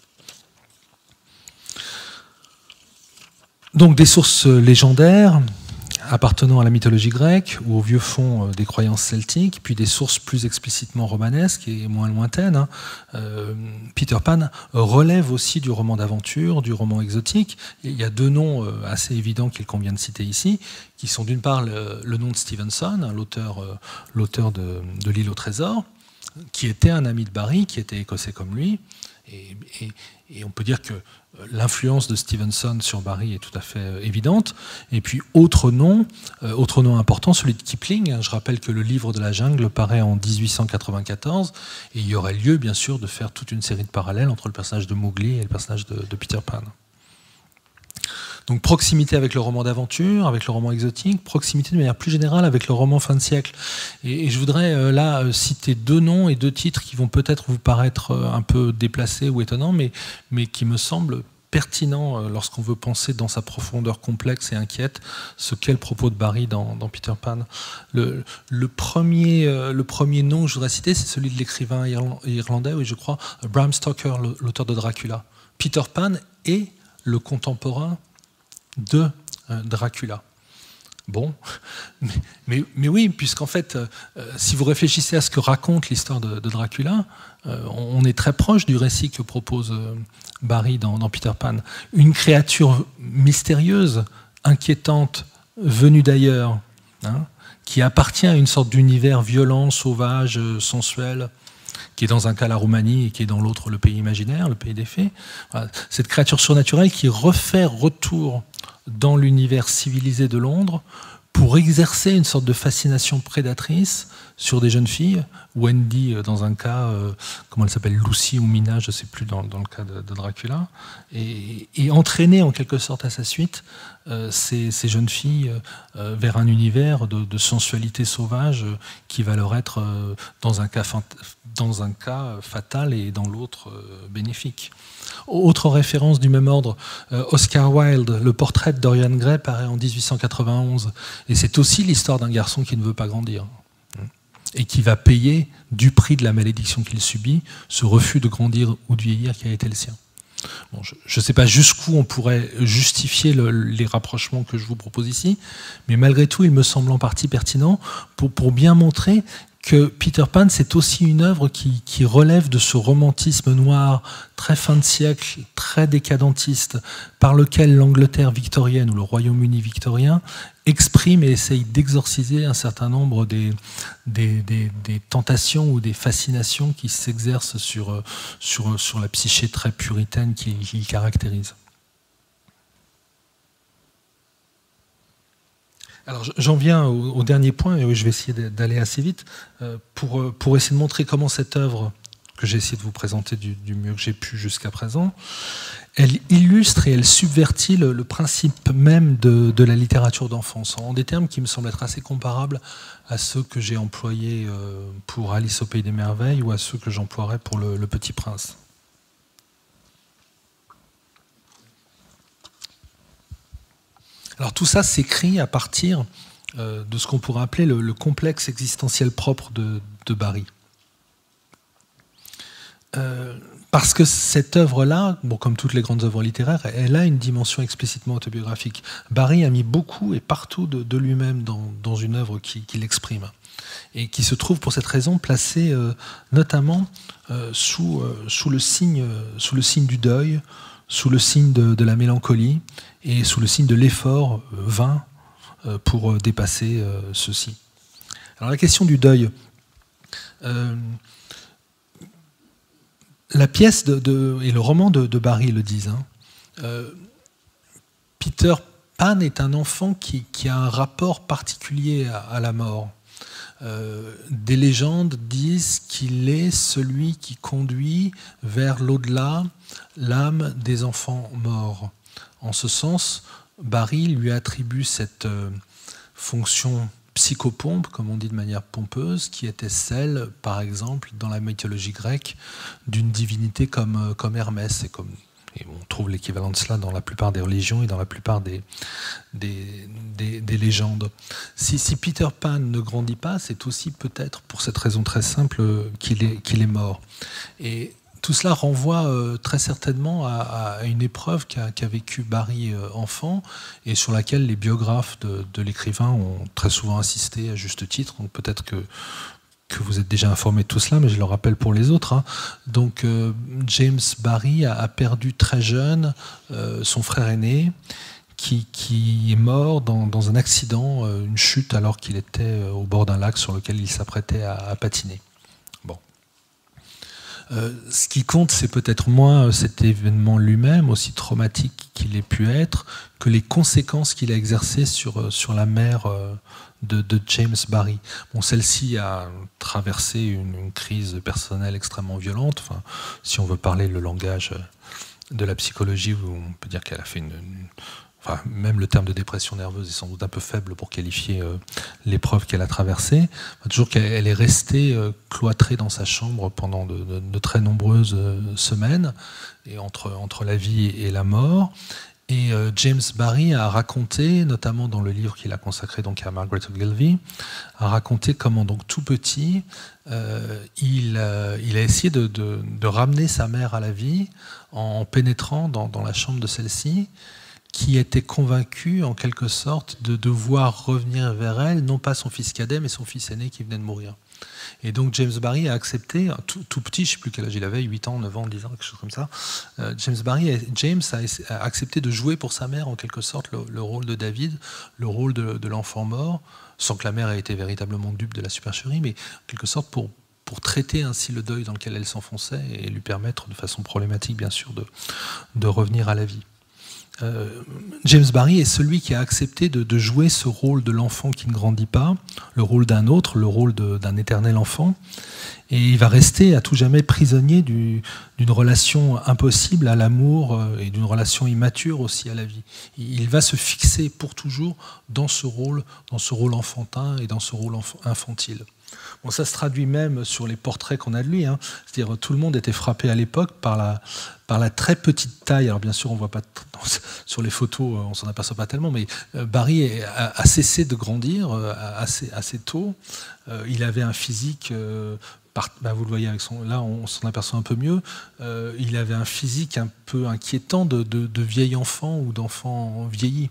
Donc des sources légendaires appartenant à la mythologie grecque ou au vieux fond des croyances celtiques, puis des sources plus explicitement romanesques et moins lointaines. Hein. Euh, Peter Pan relève aussi du roman d'aventure, du roman exotique. Il y a deux noms assez évidents qu'il convient de citer ici, qui sont d'une part le, le nom de Stevenson, l'auteur euh, l'auteur de, de l'île au trésor, qui était un ami de Barrie, qui était écossais comme lui. Et, et, et on peut dire que l'influence de Stevenson sur Barrie est tout à fait évidente. Et puis, autre nom, euh, autre nom important, celui de Kipling. Je rappelle que le livre de la jungle paraît en dix-huit cent quatre-vingt-quatorze, et il y aurait lieu, bien sûr, de faire toute une série de parallèles entre le personnage de Mowgli et le personnage de, de Peter Pan. Donc proximité avec le roman d'aventure, avec le roman exotique, proximité de manière plus générale avec le roman fin de siècle. Et, et je voudrais euh, là euh, citer deux noms et deux titres qui vont peut-être vous paraître euh, un peu déplacés ou étonnants, mais, mais qui me semblent pertinents euh, lorsqu'on veut penser dans sa profondeur complexe et inquiète ce qu'est le propos de Barrie dans, dans Peter Pan. Le, le, premier, euh, le premier nom que je voudrais citer, c'est celui de l'écrivain irlandais, oui, je crois, Bram Stoker, l'auteur de Dracula. Peter Pan est le contemporain de euh, Dracula. Bon, mais, mais, mais oui, puisqu'en fait, euh, si vous réfléchissez à ce que raconte l'histoire de, de Dracula, euh, on est très proche du récit que propose euh, Barrie dans, dans Peter Pan. Une créature mystérieuse, inquiétante, venue d'ailleurs, hein, qui appartient à une sorte d'univers violent, sauvage, sensuel, qui est dans un cas la Roumanie et qui est dans l'autre le pays imaginaire, le pays des fées. Voilà. Cette créature surnaturelle qui refait retour dans l'univers civilisé de Londres pour exercer une sorte de fascination prédatrice sur des jeunes filles. Wendy, dans un cas, euh, comment elle s'appelle, Lucy ou Mina, je ne sais plus, dans, dans le cas de, de Dracula, et, et entraîner en quelque sorte à sa suite euh, ces, ces jeunes filles euh, vers un univers de, de sensualité sauvage euh, qui va leur être, euh, dans, un cas, dans un cas fatal et dans l'autre euh, bénéfique. Autre référence du même ordre, euh, Oscar Wilde, le portrait de Dorian Gray paraît en dix-huit cent quatre-vingt-onze. Et c'est aussi l'histoire d'un garçon qui ne veut pas grandir. Et qui va payer du prix de la malédiction qu'il subit, ce refus de grandir ou de vieillir qui a été le sien. Bon, je ne sais pas jusqu'où on pourrait justifier le, les rapprochements que je vous propose ici, mais malgré tout, il me semble en partie pertinent pour, pour bien montrer que Peter Pan, c'est aussi une œuvre qui, qui relève de ce romantisme noir très fin de siècle, très décadentiste, par lequel l'Angleterre victorienne ou le Royaume-Uni victorien exprime et essaye d'exorciser un certain nombre des, des, des, des tentations ou des fascinations qui s'exercent sur, sur, sur la psyché très puritaine qui, qui le caractérise. Alors j'en viens au, au dernier point, et je vais essayer d'aller assez vite, euh, pour, pour essayer de montrer comment cette œuvre, que j'ai essayé de vous présenter du, du mieux que j'ai pu jusqu'à présent, elle illustre et elle subvertit le, le principe même de, de la littérature d'enfance, en des termes qui me semblent être assez comparables à ceux que j'ai employés euh, pour Alice au Pays des Merveilles ou à ceux que j'emploierais pour le, le Petit Prince. Alors tout ça s'écrit à partir euh, de ce qu'on pourrait appeler le, le complexe existentiel propre de, de Barrie. Euh, parce que cette œuvre-là, bon, comme toutes les grandes œuvres littéraires, elle a une dimension explicitement autobiographique. Barrie a mis beaucoup et partout de, de lui-même dans, dans une œuvre qui, qui l'exprime, et qui se trouve pour cette raison placée euh, notamment euh, sous, euh, sous, le signe, euh, sous le signe du deuil, sous le signe de, de la mélancolie et sous le signe de l'effort euh, vain euh, pour euh, dépasser euh, ceci. Alors la question du deuil. Euh, la pièce de, de, et le roman de, de Barrie le disent. Hein. Euh, Peter Pan est un enfant qui, qui a un rapport particulier à, à la mort. Euh, des légendes disent qu'il est celui qui conduit vers l'au-delà l'âme des enfants morts. En ce sens, Barrie lui attribue cette euh, fonction psychopompe, comme on dit de manière pompeuse, qui était celle, par exemple, dans la mythologie grecque, d'une divinité comme, comme Hermès. Et, comme, et on trouve l'équivalent de cela dans la plupart des religions et dans la plupart des, des, des, des légendes. Si, si Peter Pan ne grandit pas, c'est aussi peut-être pour cette raison très simple qu'il est, qu'il est mort. Et tout cela renvoie euh, très certainement à, à une épreuve qu'a qu'a vécue Barrie euh, enfant et sur laquelle les biographes de, de l'écrivain ont très souvent insisté à juste titre. Donc peut-être que, que vous êtes déjà informés de tout cela, mais je le rappelle pour les autres. Hein. Donc euh, James Barrie a, a perdu très jeune euh, son frère aîné qui, qui est mort dans, dans un accident, euh, une chute alors qu'il était au bord d'un lac sur lequel il s'apprêtait à, à patiner. Euh, ce qui compte, c'est peut-être moins cet événement lui-même, aussi traumatique qu'il ait pu être, que les conséquences qu'il a exercées sur, sur la mère de, de James Barrie. Bon, celle-ci a traversé une, une crise personnelle extrêmement violente. Enfin, si on veut parler le langage de la psychologie, on peut dire qu'elle a fait une... une Enfin, même le terme de dépression nerveuse est sans doute un peu faible pour qualifier euh, l'épreuve qu'elle a traversée. Enfin, toujours qu'elle est restée euh, cloîtrée dans sa chambre pendant de, de, de très nombreuses euh, semaines, et entre, entre la vie et la mort. Et euh, James Barrie a raconté, notamment dans le livre qu'il a consacré donc à Margaret Ogilvy, a raconté comment donc tout petit, euh, il, euh, il a essayé de, de, de ramener sa mère à la vie en pénétrant dans, dans la chambre de celle-ci, qui était convaincu, en quelque sorte, de devoir revenir vers elle, non pas son fils cadet, mais son fils aîné qui venait de mourir. Et donc James Barrie a accepté, tout, tout petit, je ne sais plus quel âge il avait, huit ans, neuf ans, dix ans, quelque chose comme ça, euh, James Barrie, James a, a accepté de jouer pour sa mère, en quelque sorte, le, le rôle de David, le rôle de, de l'enfant mort, sans que la mère ait été véritablement dupe de la supercherie, mais en quelque sorte pour pour traiter ainsi le deuil dans lequel elle s'enfonçait et lui permettre de façon problématique, bien sûr, de, de revenir à la vie. Euh, James Barrie est celui qui a accepté de, de jouer ce rôle de l'enfant qui ne grandit pas, le rôle d'un autre, le rôle d'un éternel enfant, et il va rester à tout jamais prisonnier du, d'une relation impossible à l'amour et d'une relation immature aussi à la vie. Il va se fixer pour toujours dans ce rôle, dans ce rôle enfantin et dans ce rôle infantile. Bon, ça se traduit même sur les portraits qu'on a de lui. Hein. C'est-à-dire, tout le monde était frappé à l'époque par la, par la très petite taille. Alors bien sûr, on voit pas sur les photos, on s'en aperçoit pas tellement, mais Barrie a, a cessé de grandir assez, assez tôt. Il avait un physique. Par, bah vous le voyez avec son, là on s'en aperçoit un peu mieux, euh, il avait un physique un peu inquiétant de, de, de vieil enfant ou d'enfant vieilli.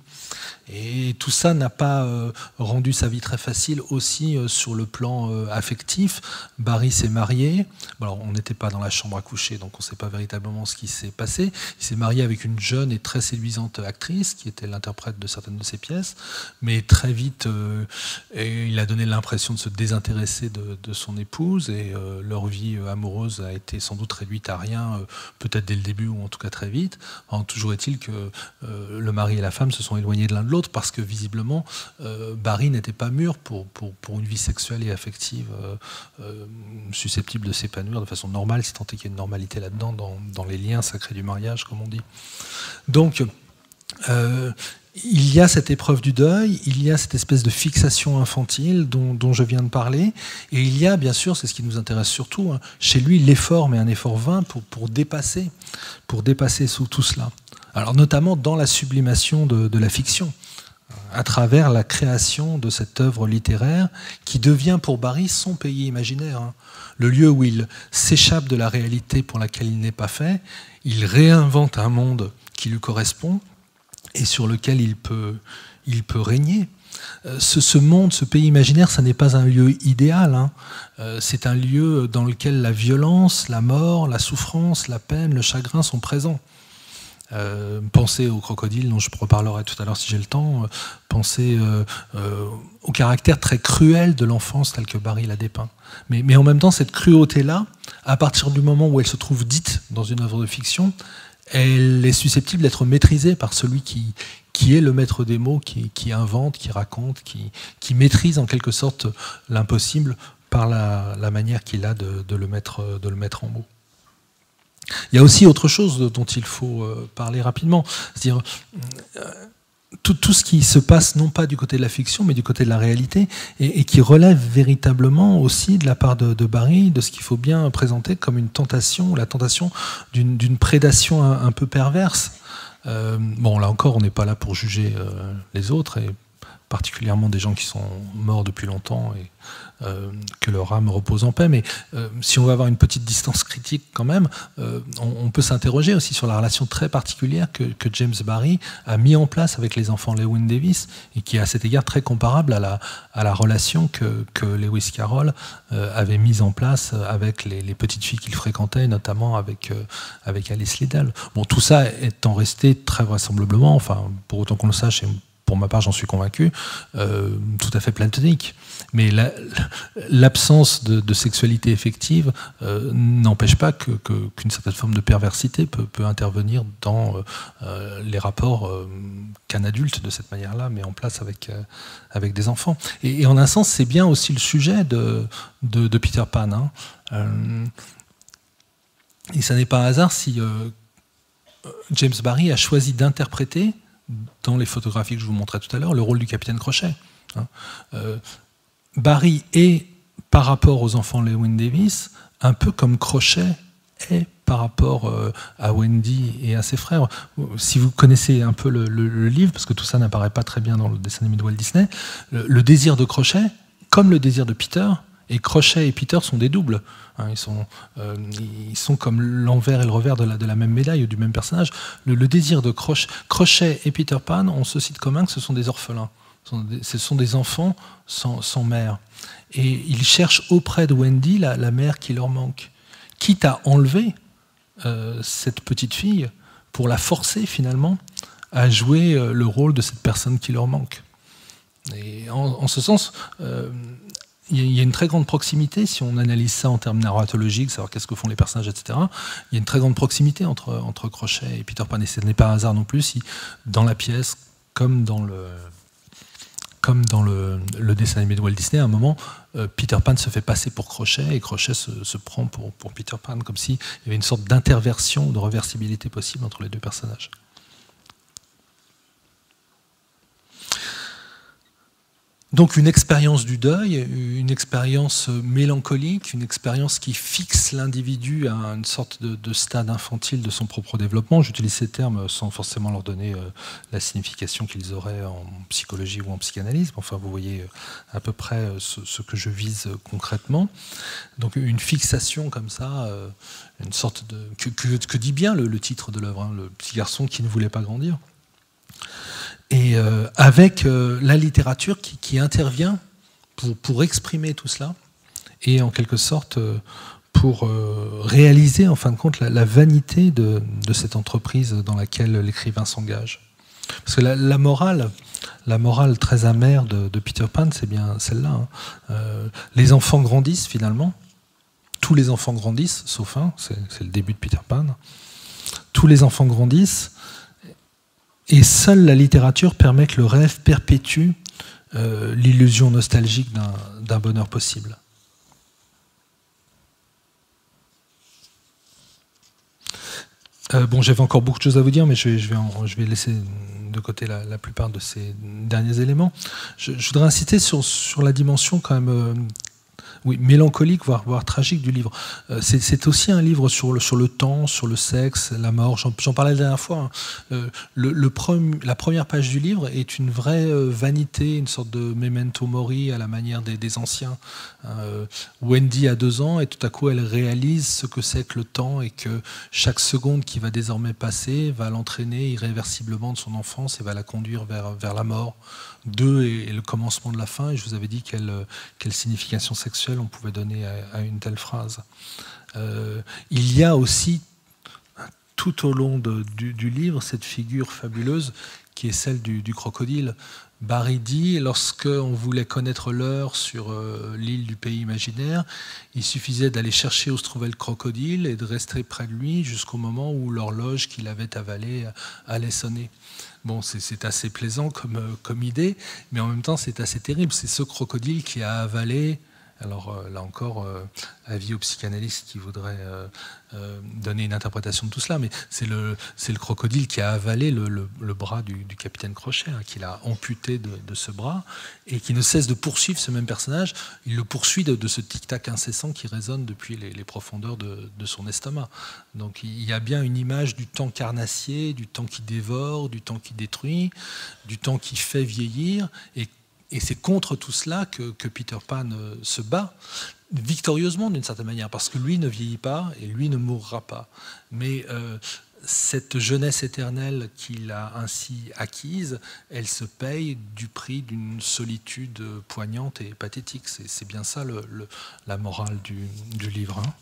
Et tout ça n'a pas euh, rendu sa vie très facile aussi euh, sur le plan euh, affectif. Barrie s'est marié, bon, alors on n'était pas dans la chambre à coucher, donc on ne sait pas véritablement ce qui s'est passé. Il s'est marié avec une jeune et très séduisante actrice qui était l'interprète de certaines de ses pièces, mais très vite euh, et il a donné l'impression de se désintéresser de, de son épouse et Euh, leur vie euh, amoureuse a été sans doute réduite à rien, euh, peut-être dès le début ou en tout cas très vite. Alors, toujours est-il que euh, le mari et la femme se sont éloignés de l'un de l'autre parce que visiblement euh, Barrie n'était pas mûr pour, pour, pour une vie sexuelle et affective euh, euh, susceptible de s'épanouir de façon normale, si tant est qu'il y a une normalité là-dedans, dans, dans les liens sacrés du mariage, comme on dit. Donc, euh, il y a cette épreuve du deuil, il y a cette espèce de fixation infantile dont, dont je viens de parler, et il y a bien sûr, c'est ce qui nous intéresse surtout, hein, chez lui l'effort, mais un effort vain pour, pour dépasser, pour dépasser sous tout cela. Alors notamment dans la sublimation de, de la fiction, à travers la création de cette œuvre littéraire qui devient pour Barrie son pays imaginaire, hein, le lieu où il s'échappe de la réalité pour laquelle il n'est pas fait, il réinvente un monde qui lui correspond, et sur lequel il peut, il peut régner. Ce, ce monde, ce pays imaginaire, ça n'est pas un lieu idéal. Hein. C'est un lieu dans lequel la violence, la mort, la souffrance, la peine, le chagrin sont présents. Euh, pensez au crocodile, dont je reparlerai tout à l'heure si j'ai le temps. Pensez euh, euh, au caractère très cruel de l'enfance tel que Barrie l'a dépeint. Mais, mais en même temps, cette cruauté-là, à partir du moment où elle se trouve dite dans une œuvre de fiction, elle est susceptible d'être maîtrisée par celui qui, qui est le maître des mots, qui, qui invente, qui raconte, qui, qui maîtrise en quelque sorte l'impossible par la, la manière qu'il a de, de, le mettre, de le mettre en mots. Il y a aussi autre chose dont il faut parler rapidement, c'est-à-dire tout, tout ce qui se passe non pas du côté de la fiction mais du côté de la réalité et, et qui relève véritablement aussi de la part de, de Barrie de ce qu'il faut bien présenter comme une tentation, la tentation d'une d'une prédation un, un peu perverse. Euh, bon, là encore, on n'est pas là pour juger euh, les autres et particulièrement des gens qui sont morts depuis longtemps et euh, que leur âme repose en paix. Mais euh, si on veut avoir une petite distance critique quand même, euh, on, on peut s'interroger aussi sur la relation très particulière que, que James Barrie a mis en place avec les enfants Lewin Davis et qui est à cet égard très comparable à la, à la relation que, que Lewis Carroll euh, avait mise en place avec les, les petites filles qu'il fréquentait, notamment avec, euh, avec Alice Liddell. Bon, tout ça étant resté très vraisemblablement, enfin, pour autant qu'on le sache, et pour ma part j'en suis convaincu, euh, tout à fait platonique. Mais l'absence de, de sexualité effective euh, n'empêche pas que, que, qu'une certaine forme de perversité peut, peut intervenir dans euh, les rapports euh, qu'un adulte de cette manière-là met en place avec, euh, avec des enfants. Et, et en un sens, c'est bien aussi le sujet de, de, de Peter Pan. Hein. Euh, et ça n'est pas un hasard si euh, James Barrie a choisi d'interpréter dans les photographies que je vous montrais tout à l'heure, le rôle du capitaine Crochet. Hein. Euh, Barrie est, par rapport aux enfants Lewin Davis, un peu comme Crochet est par rapport euh, à Wendy et à ses frères. Si vous connaissez un peu le, le, le livre, parce que tout ça n'apparaît pas très bien dans le dessin animé de Walt Disney, le, le désir de Crochet, comme le désir de Peter, et Crochet et Peter sont des doubles. Hein, ils, sont, euh, ils sont comme l'envers et le revers de la, de la même médaille ou du même personnage. Le, le désir de Crochet, Crochet et Peter Pan ont ceci de commun que ce sont des orphelins. Ce sont des enfants sans, sans mère. Et ils cherchent auprès de Wendy la, la mère qui leur manque. Quitte à enlever euh, cette petite fille pour la forcer finalement à jouer euh, le rôle de cette personne qui leur manque. Et en, en ce sens... Euh, il y a une très grande proximité, si on analyse ça en termes narratologiques, savoir qu'est-ce que font les personnages, et cetera. Il y a une très grande proximité entre, entre Crochet et Peter Pan, et ce n'est pas un hasard non plus si, dans la pièce, comme dans le, comme dans le, le dessin animé de Walt Disney, à un moment, euh, Peter Pan se fait passer pour Crochet, et Crochet se, se prend pour, pour Peter Pan, comme s'il y avait une sorte d'interversion, de reversibilité possible entre les deux personnages. Donc une expérience du deuil, une expérience mélancolique, une expérience qui fixe l'individu à une sorte de, de stade infantile de son propre développement. J'utilise ces termes sans forcément leur donner euh, la signification qu'ils auraient en psychologie ou en psychanalyse. Enfin, vous voyez à peu près ce, ce que je vise concrètement. Donc une fixation comme ça, euh, une sorte de... Que, que, que dit bien le, le titre de l'œuvre, hein, le petit garçon qui ne voulait pas grandir. Et euh, avec euh, la littérature qui, qui intervient pour, pour exprimer tout cela et en quelque sorte euh, pour euh, réaliser en fin de compte la, la vanité de, de cette entreprise dans laquelle l'écrivain s'engage. Parce que la, la morale, la morale très amère de, de Peter Pan, c'est bien celle-là. Hein. Euh, les enfants grandissent finalement. Tous les enfants grandissent, sauf un, c'est, c'est le début de Peter Pan. Tous les enfants grandissent. Et seule la littérature permet que le rêve perpétue euh, l'illusion nostalgique d'un, d'un bonheur possible. Euh, bon, j'avais encore beaucoup de choses à vous dire, mais je vais, je vais, en, je vais laisser de côté la, la plupart de ces derniers éléments. Je, je voudrais insister sur, sur la dimension quand même... Euh, Oui, mélancolique, voire, voire tragique du livre. Euh, c'est, c'est aussi un livre sur le, sur le temps, sur le sexe, la mort. J'en, j'en parlais la dernière fois. Hein. Euh, le, le pre- la première page du livre est une vraie euh, vanité, une sorte de memento mori à la manière des, des anciens. Euh, Wendy a deux ans et tout à coup elle réalise ce que c'est que le temps et que chaque seconde qui va désormais passer va l'entraîner irréversiblement de son enfance et va la conduire vers, vers la mort. Deux est le commencement de la fin, et je vous avais dit quelle, quelle signification sexuelle on pouvait donner à, à une telle phrase. Euh, il y a aussi, tout au long de, du, du livre, cette figure fabuleuse qui est celle du, du crocodile. Barry dit, lorsqu'on voulait connaître l'heure sur euh, l'île du pays imaginaire, il suffisait d'aller chercher où se trouvait le crocodile et de rester près de lui jusqu'au moment où l'horloge qu'il avait avalée allait sonner. Bon, c'est, c'est assez plaisant comme, comme idée, mais en même temps, c'est assez terrible. C'est ce crocodile qui a avalé, alors euh, là encore, euh, avis aux psychanalystes qui voudraient euh, euh, donner une interprétation de tout cela, mais c'est le, c'est le crocodile qui a avalé le, le, le bras du, du capitaine Crochet, hein, qui l'a amputé de, de ce bras, et qui ne cesse de poursuivre ce même personnage. Il le poursuit de, de ce tic-tac incessant qui résonne depuis les, les profondeurs de, de son estomac. Donc il y a bien une image du temps carnassier, du temps qui dévore, du temps qui détruit, du temps qui fait vieillir, et Et c'est contre tout cela que, que Peter Pan euh, se bat, victorieusement d'une certaine manière, parce que lui ne vieillit pas et lui ne mourra pas. Mais euh, cette jeunesse éternelle qu'il a ainsi acquise, elle se paye du prix d'une solitude poignante et pathétique. C'est, c'est bien ça le, le, la morale du, du livre. Hein.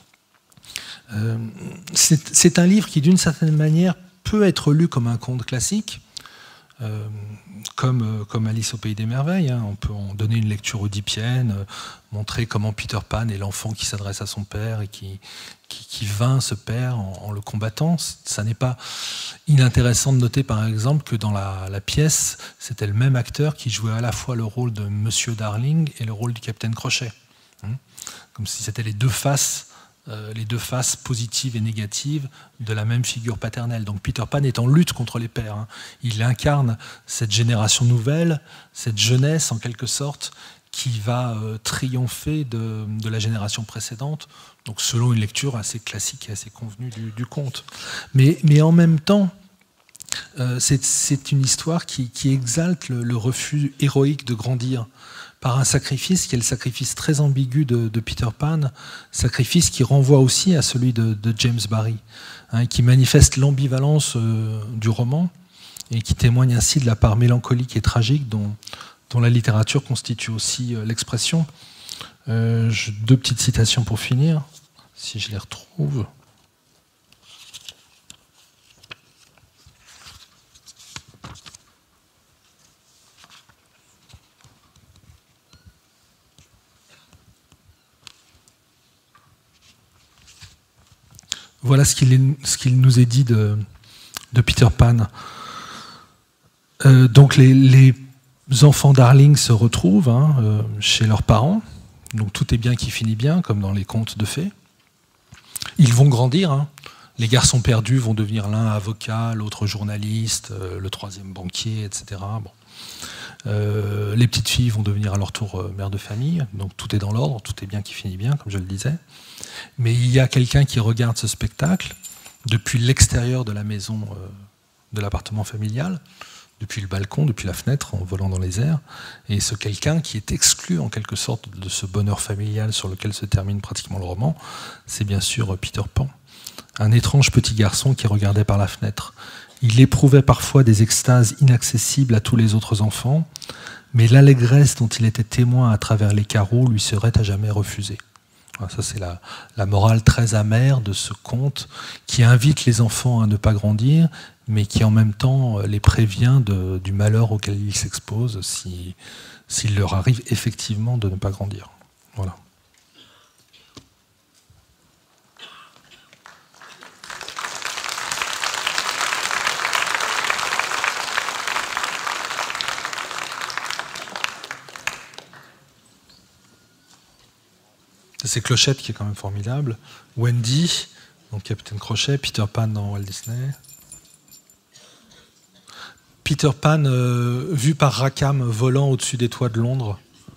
Euh, c'est, c'est un livre qui, d'une certaine manière, peut être lu comme un conte classique, Euh, comme, euh, comme Alice au Pays des Merveilles. Hein. On peut en donner une lecture oedipienne, euh, montrer comment Peter Pan est l'enfant qui s'adresse à son père et qui, qui, qui vainc ce père en, en le combattant. Ça n'est pas inintéressant de noter par exemple que dans la, la pièce, c'était le même acteur qui jouait à la fois le rôle de Monsieur Darling et le rôle du capitaine Crochet. Hein. Comme si c'était les deux faces Euh, les deux faces positives et négatives de la même figure paternelle. Donc Peter Pan est en lutte contre les pères. Hein. Il incarne cette génération nouvelle, cette jeunesse en quelque sorte, qui va euh, triompher de, de la génération précédente, donc selon une lecture assez classique et assez convenue du, du conte. Mais, mais en même temps, euh, c'est, c'est une histoire qui, qui exalte le, le refus héroïque de grandir, par un sacrifice qui est le sacrifice très ambigu de, de Peter Pan, sacrifice qui renvoie aussi à celui de, de James Barrie, hein, qui manifeste l'ambivalence euh, du roman et qui témoigne ainsi de la part mélancolique et tragique dont, dont la littérature constitue aussi euh, l'expression. Euh, je, deux petites citations pour finir, si je les retrouve. voilà ce qu'il est, ce qu'il nous est dit de, de Peter Pan. Euh, donc les, les enfants Darling se retrouvent hein, euh, chez leurs parents. Donc tout est bien qui finit bien, comme dans les contes de fées. Ils vont grandir. Hein. Les garçons perdus vont devenir l'un avocat, l'autre journaliste, euh, le troisième banquier, et cetera. Bon. Euh, les petites filles vont devenir à leur tour euh, mères de famille. Donc tout est dans l'ordre, tout est bien qui finit bien, comme je le disais. Mais il y a quelqu'un qui regarde ce spectacle depuis l'extérieur de la maison, euh, de l'appartement familial, depuis le balcon, depuis la fenêtre, en volant dans les airs. Et ce quelqu'un qui est exclu en quelque sorte de ce bonheur familial sur lequel se termine pratiquement le roman, c'est bien sûr Peter Pan. Un étrange petit garçon qui regardait par la fenêtre. Il éprouvait parfois des extases inaccessibles à tous les autres enfants, mais l'allégresse dont il était témoin à travers les carreaux lui serait à jamais refusée. Ça, c'est la, la morale très amère de ce conte qui invite les enfants à ne pas grandir, mais qui en même temps les prévient de, du malheur auquel ils s'exposent si, s'il leur arrive effectivement de ne pas grandir. Voilà. C'est Clochette qui est quand même formidable. Wendy, donc Capitaine Crochet, Peter Pan dans Walt Disney. Peter Pan euh, vu par Rackham volant au-dessus des toits de Londres.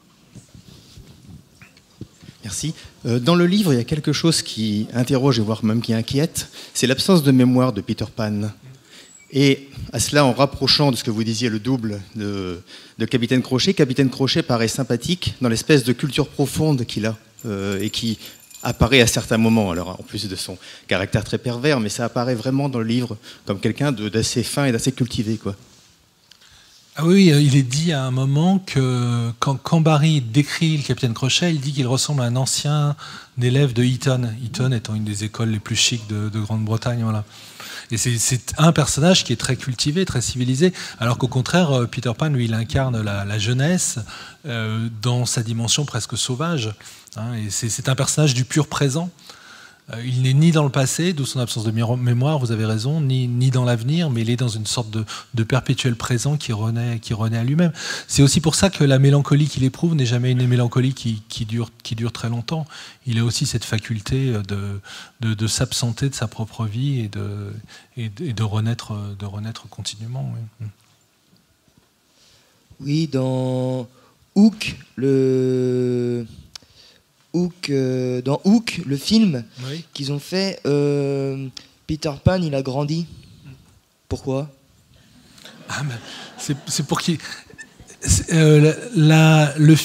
Merci. Euh, dans le livre, il y a quelque chose qui interroge et voire même qui inquiète, c'est l'absence de mémoire de Peter Pan. Et à cela, en rapprochant de ce que vous disiez, le double de, de Capitaine Crochet, Capitaine Crochet paraît sympathique dans l'espèce de culture profonde qu'il a. Euh, et qui apparaît à certains moments, alors en plus de son caractère très pervers, mais ça apparaît vraiment dans le livre comme quelqu'un d'assez fin et d'assez cultivé, quoi. Ah oui, il est dit à un moment que quand, quand Barry décrit le Capitaine Crochet, il dit qu'il ressemble à un ancien élève de Eton, Eton étant une des écoles les plus chics de, de Grande-Bretagne, voilà. Et c'est un personnage qui est très cultivé, très civilisé, alors qu'au contraire, Peter Pan, lui, il incarne la, la jeunesse euh, dans sa dimension presque sauvage. Hein, et c'est un personnage du pur présent. Euh, il n'est ni dans le passé, d'où son absence de mémoire, vous avez raison, ni, ni dans l'avenir, mais il est dans une sorte de, de perpétuel présent qui renaît, qui renaît à lui-même. C'est aussi pour ça que la mélancolie qu'il éprouve n'est jamais une mélancolie qui, qui, dure, qui dure très longtemps. Il a aussi cette faculté de, de, de s'absenter de sa propre vie et de, et de, et de, renaître, de renaître continuellement. Oui, oui dans Hook, le... Hook, euh, dans Hook, le film oui. qu'ils ont fait, euh, Peter Pan, il a grandi. Pourquoi? ah, C'est pour qu'il... Euh, la, le,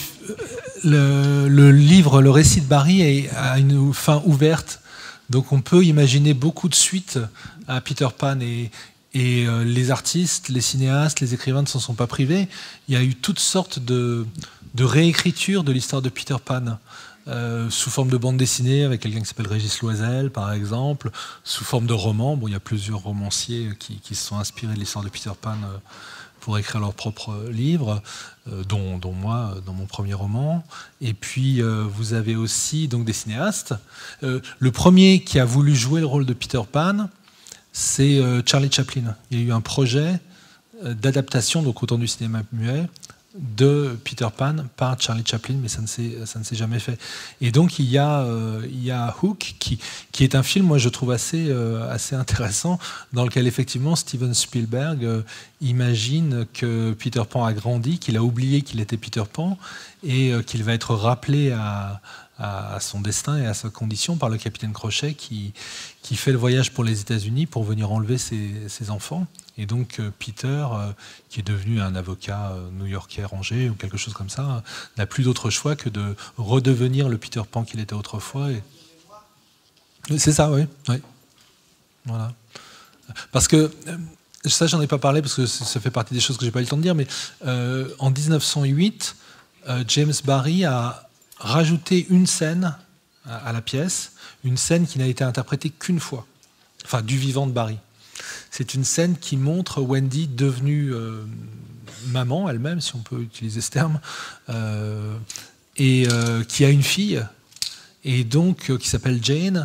le, le livre, le récit de Barry a une fin ouverte, donc on peut imaginer beaucoup de suites à Peter Pan et, et euh, les artistes, les cinéastes, les écrivains ne s'en sont pas privés. Il y a eu toutes sortes de, de réécritures de l'histoire de Peter Pan. Euh, sous forme de bande dessinée avec quelqu'un qui s'appelle Régis Loisel par exemple, sous forme de roman. Bon, il y a plusieurs romanciers qui, qui se sont inspirés de l'histoire de Peter Pan euh, pour écrire leurs propres livres, euh, dont, dont moi dans mon premier roman. Et puis euh, vous avez aussi donc des cinéastes. Euh, le premier qui a voulu jouer le rôle de Peter Pan, c'est euh, Charlie Chaplin. Il y a eu un projet euh, d'adaptation, donc autant du cinéma muet, de Peter Pan par Charlie Chaplin, mais ça ne s'est jamais fait. Et donc il y a, euh, il y a Hook, qui, qui est un film, moi je trouve assez, euh, assez intéressant, dans lequel effectivement Steven Spielberg euh, imagine que Peter Pan a grandi, qu'il a oublié qu'il était Peter Pan, et euh, qu'il va être rappelé à, à, à son destin et à sa condition par le Capitaine Crochet, qui, qui fait le voyage pour les États-Unis pour venir enlever ses, ses enfants. Et donc Peter, euh, qui est devenu un avocat euh, new-yorkais rangé ou quelque chose comme ça, euh, n'a plus d'autre choix que de redevenir le Peter Pan qu'il était autrefois. Et... C'est ça, oui. oui. Voilà. Parce que, euh, ça j'en ai pas parlé parce que ça fait partie des choses que j'ai pas eu le temps de dire, mais euh, en mille neuf cent huit, euh, James Barry a rajouté une scène à, à la pièce, une scène qui n'a été interprétée qu'une fois, enfin du vivant de Barry. C'est une scène qui montre Wendy devenue euh, maman elle-même, si on peut utiliser ce terme, euh, et euh, qui a une fille, et donc euh, qui s'appelle Jane,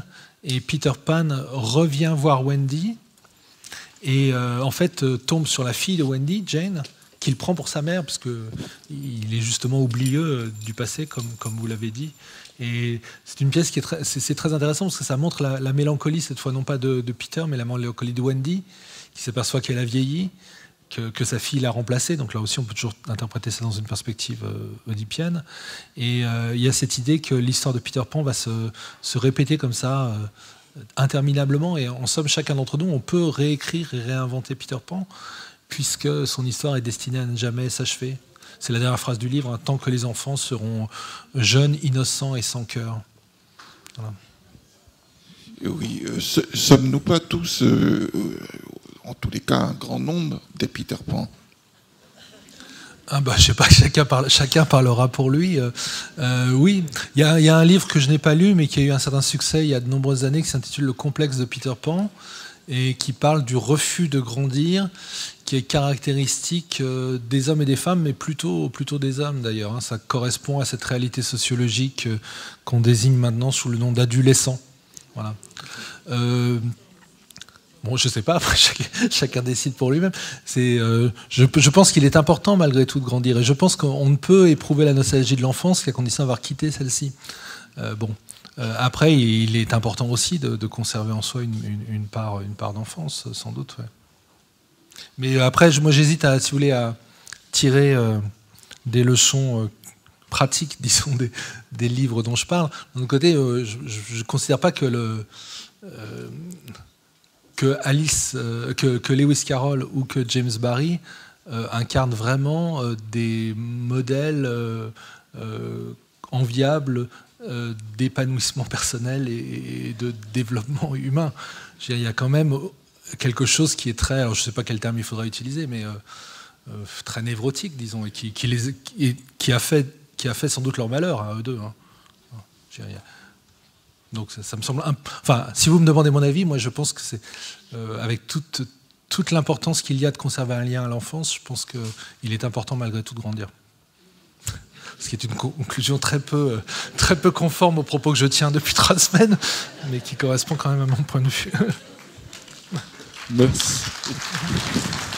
et Peter Pan revient voir Wendy et euh, en fait euh, tombe sur la fille de Wendy, Jane, qu'il prend pour sa mère parce que il est justement oublieux du passé, comme comme vous l'avez dit. Et c'est une pièce qui est très, c'est, c'est très intéressant parce que ça montre la, la mélancolie cette fois non pas de, de Peter mais la mélancolie de Wendy qui s'aperçoit qu'elle a vieilli, que, que sa fille l'a remplacée. Donc là aussi on peut toujours interpréter ça dans une perspective euh, oedipienne. Et euh, il y a cette idée que l'histoire de Peter Pan va se, se répéter comme ça euh, interminablement et en somme chacun d'entre nous on peut réécrire et réinventer Peter Pan puisque son histoire est destinée à ne jamais s'achever. C'est la dernière phrase du livre, hein, tant que les enfants seront jeunes, innocents et sans cœur. Voilà. Oui, euh, sommes-nous pas tous, euh, en tous les cas, un grand nombre des Peter Pan? Ah bah, je sais pas, chacun, parle, chacun parlera pour lui. Euh, euh, oui, il y, y a un livre que je n'ai pas lu, mais qui a eu un certain succès il y a de nombreuses années, qui s'intitule Le complexe de Peter Pan, et qui parle du refus de grandir, qui est caractéristique euh, des hommes et des femmes, mais plutôt, plutôt des hommes d'ailleurs. Hein. Ça correspond à cette réalité sociologique euh, qu'on désigne maintenant sous le nom d'adolescent. Voilà. Euh, bon, je sais pas, après chacun, chacun décide pour lui-même. C'est, euh, je, je pense qu'il est important malgré tout de grandir, et je pense qu'on ne peut éprouver la nostalgie de l'enfance qu'à condition d'avoir quitté celle-ci. Euh, bon. Euh, après, il est important aussi de, de conserver en soi une, une, une part, une part d'enfance, sans doute. Ouais. Mais après, moi, j'hésite à, si vous voulez, à tirer euh, des leçons euh, pratiques, disons, des, des livres dont je parle. D'un autre côté, euh, je ne considère pas que le euh, que Alice, euh, que, que Lewis Carroll ou que James Barrie euh, incarnent vraiment euh, des modèles euh, euh, enviables euh, d'épanouissement personnel et, et de développement humain. Je veux dire, il y a quand même quelque chose qui est très, alors je ne sais pas quel terme il faudra utiliser, mais euh, euh, très névrotique, disons, et qui, qui, les, qui, qui, a fait, qui a fait sans doute leur malheur à eux deux. Hein. Je veux dire, donc ça, ça me semble... Un... Enfin, si vous me demandez mon avis, moi je pense que c'est... Euh, avec toute, toute l'importance qu'il y a de conserver un lien à l'enfance, je pense qu'il est important malgré tout de grandir. Ce qui est une conclusion très peu, très peu conforme aux propos que je tiens depuis trois semaines, mais qui correspond quand même à mon point de vue. Merci.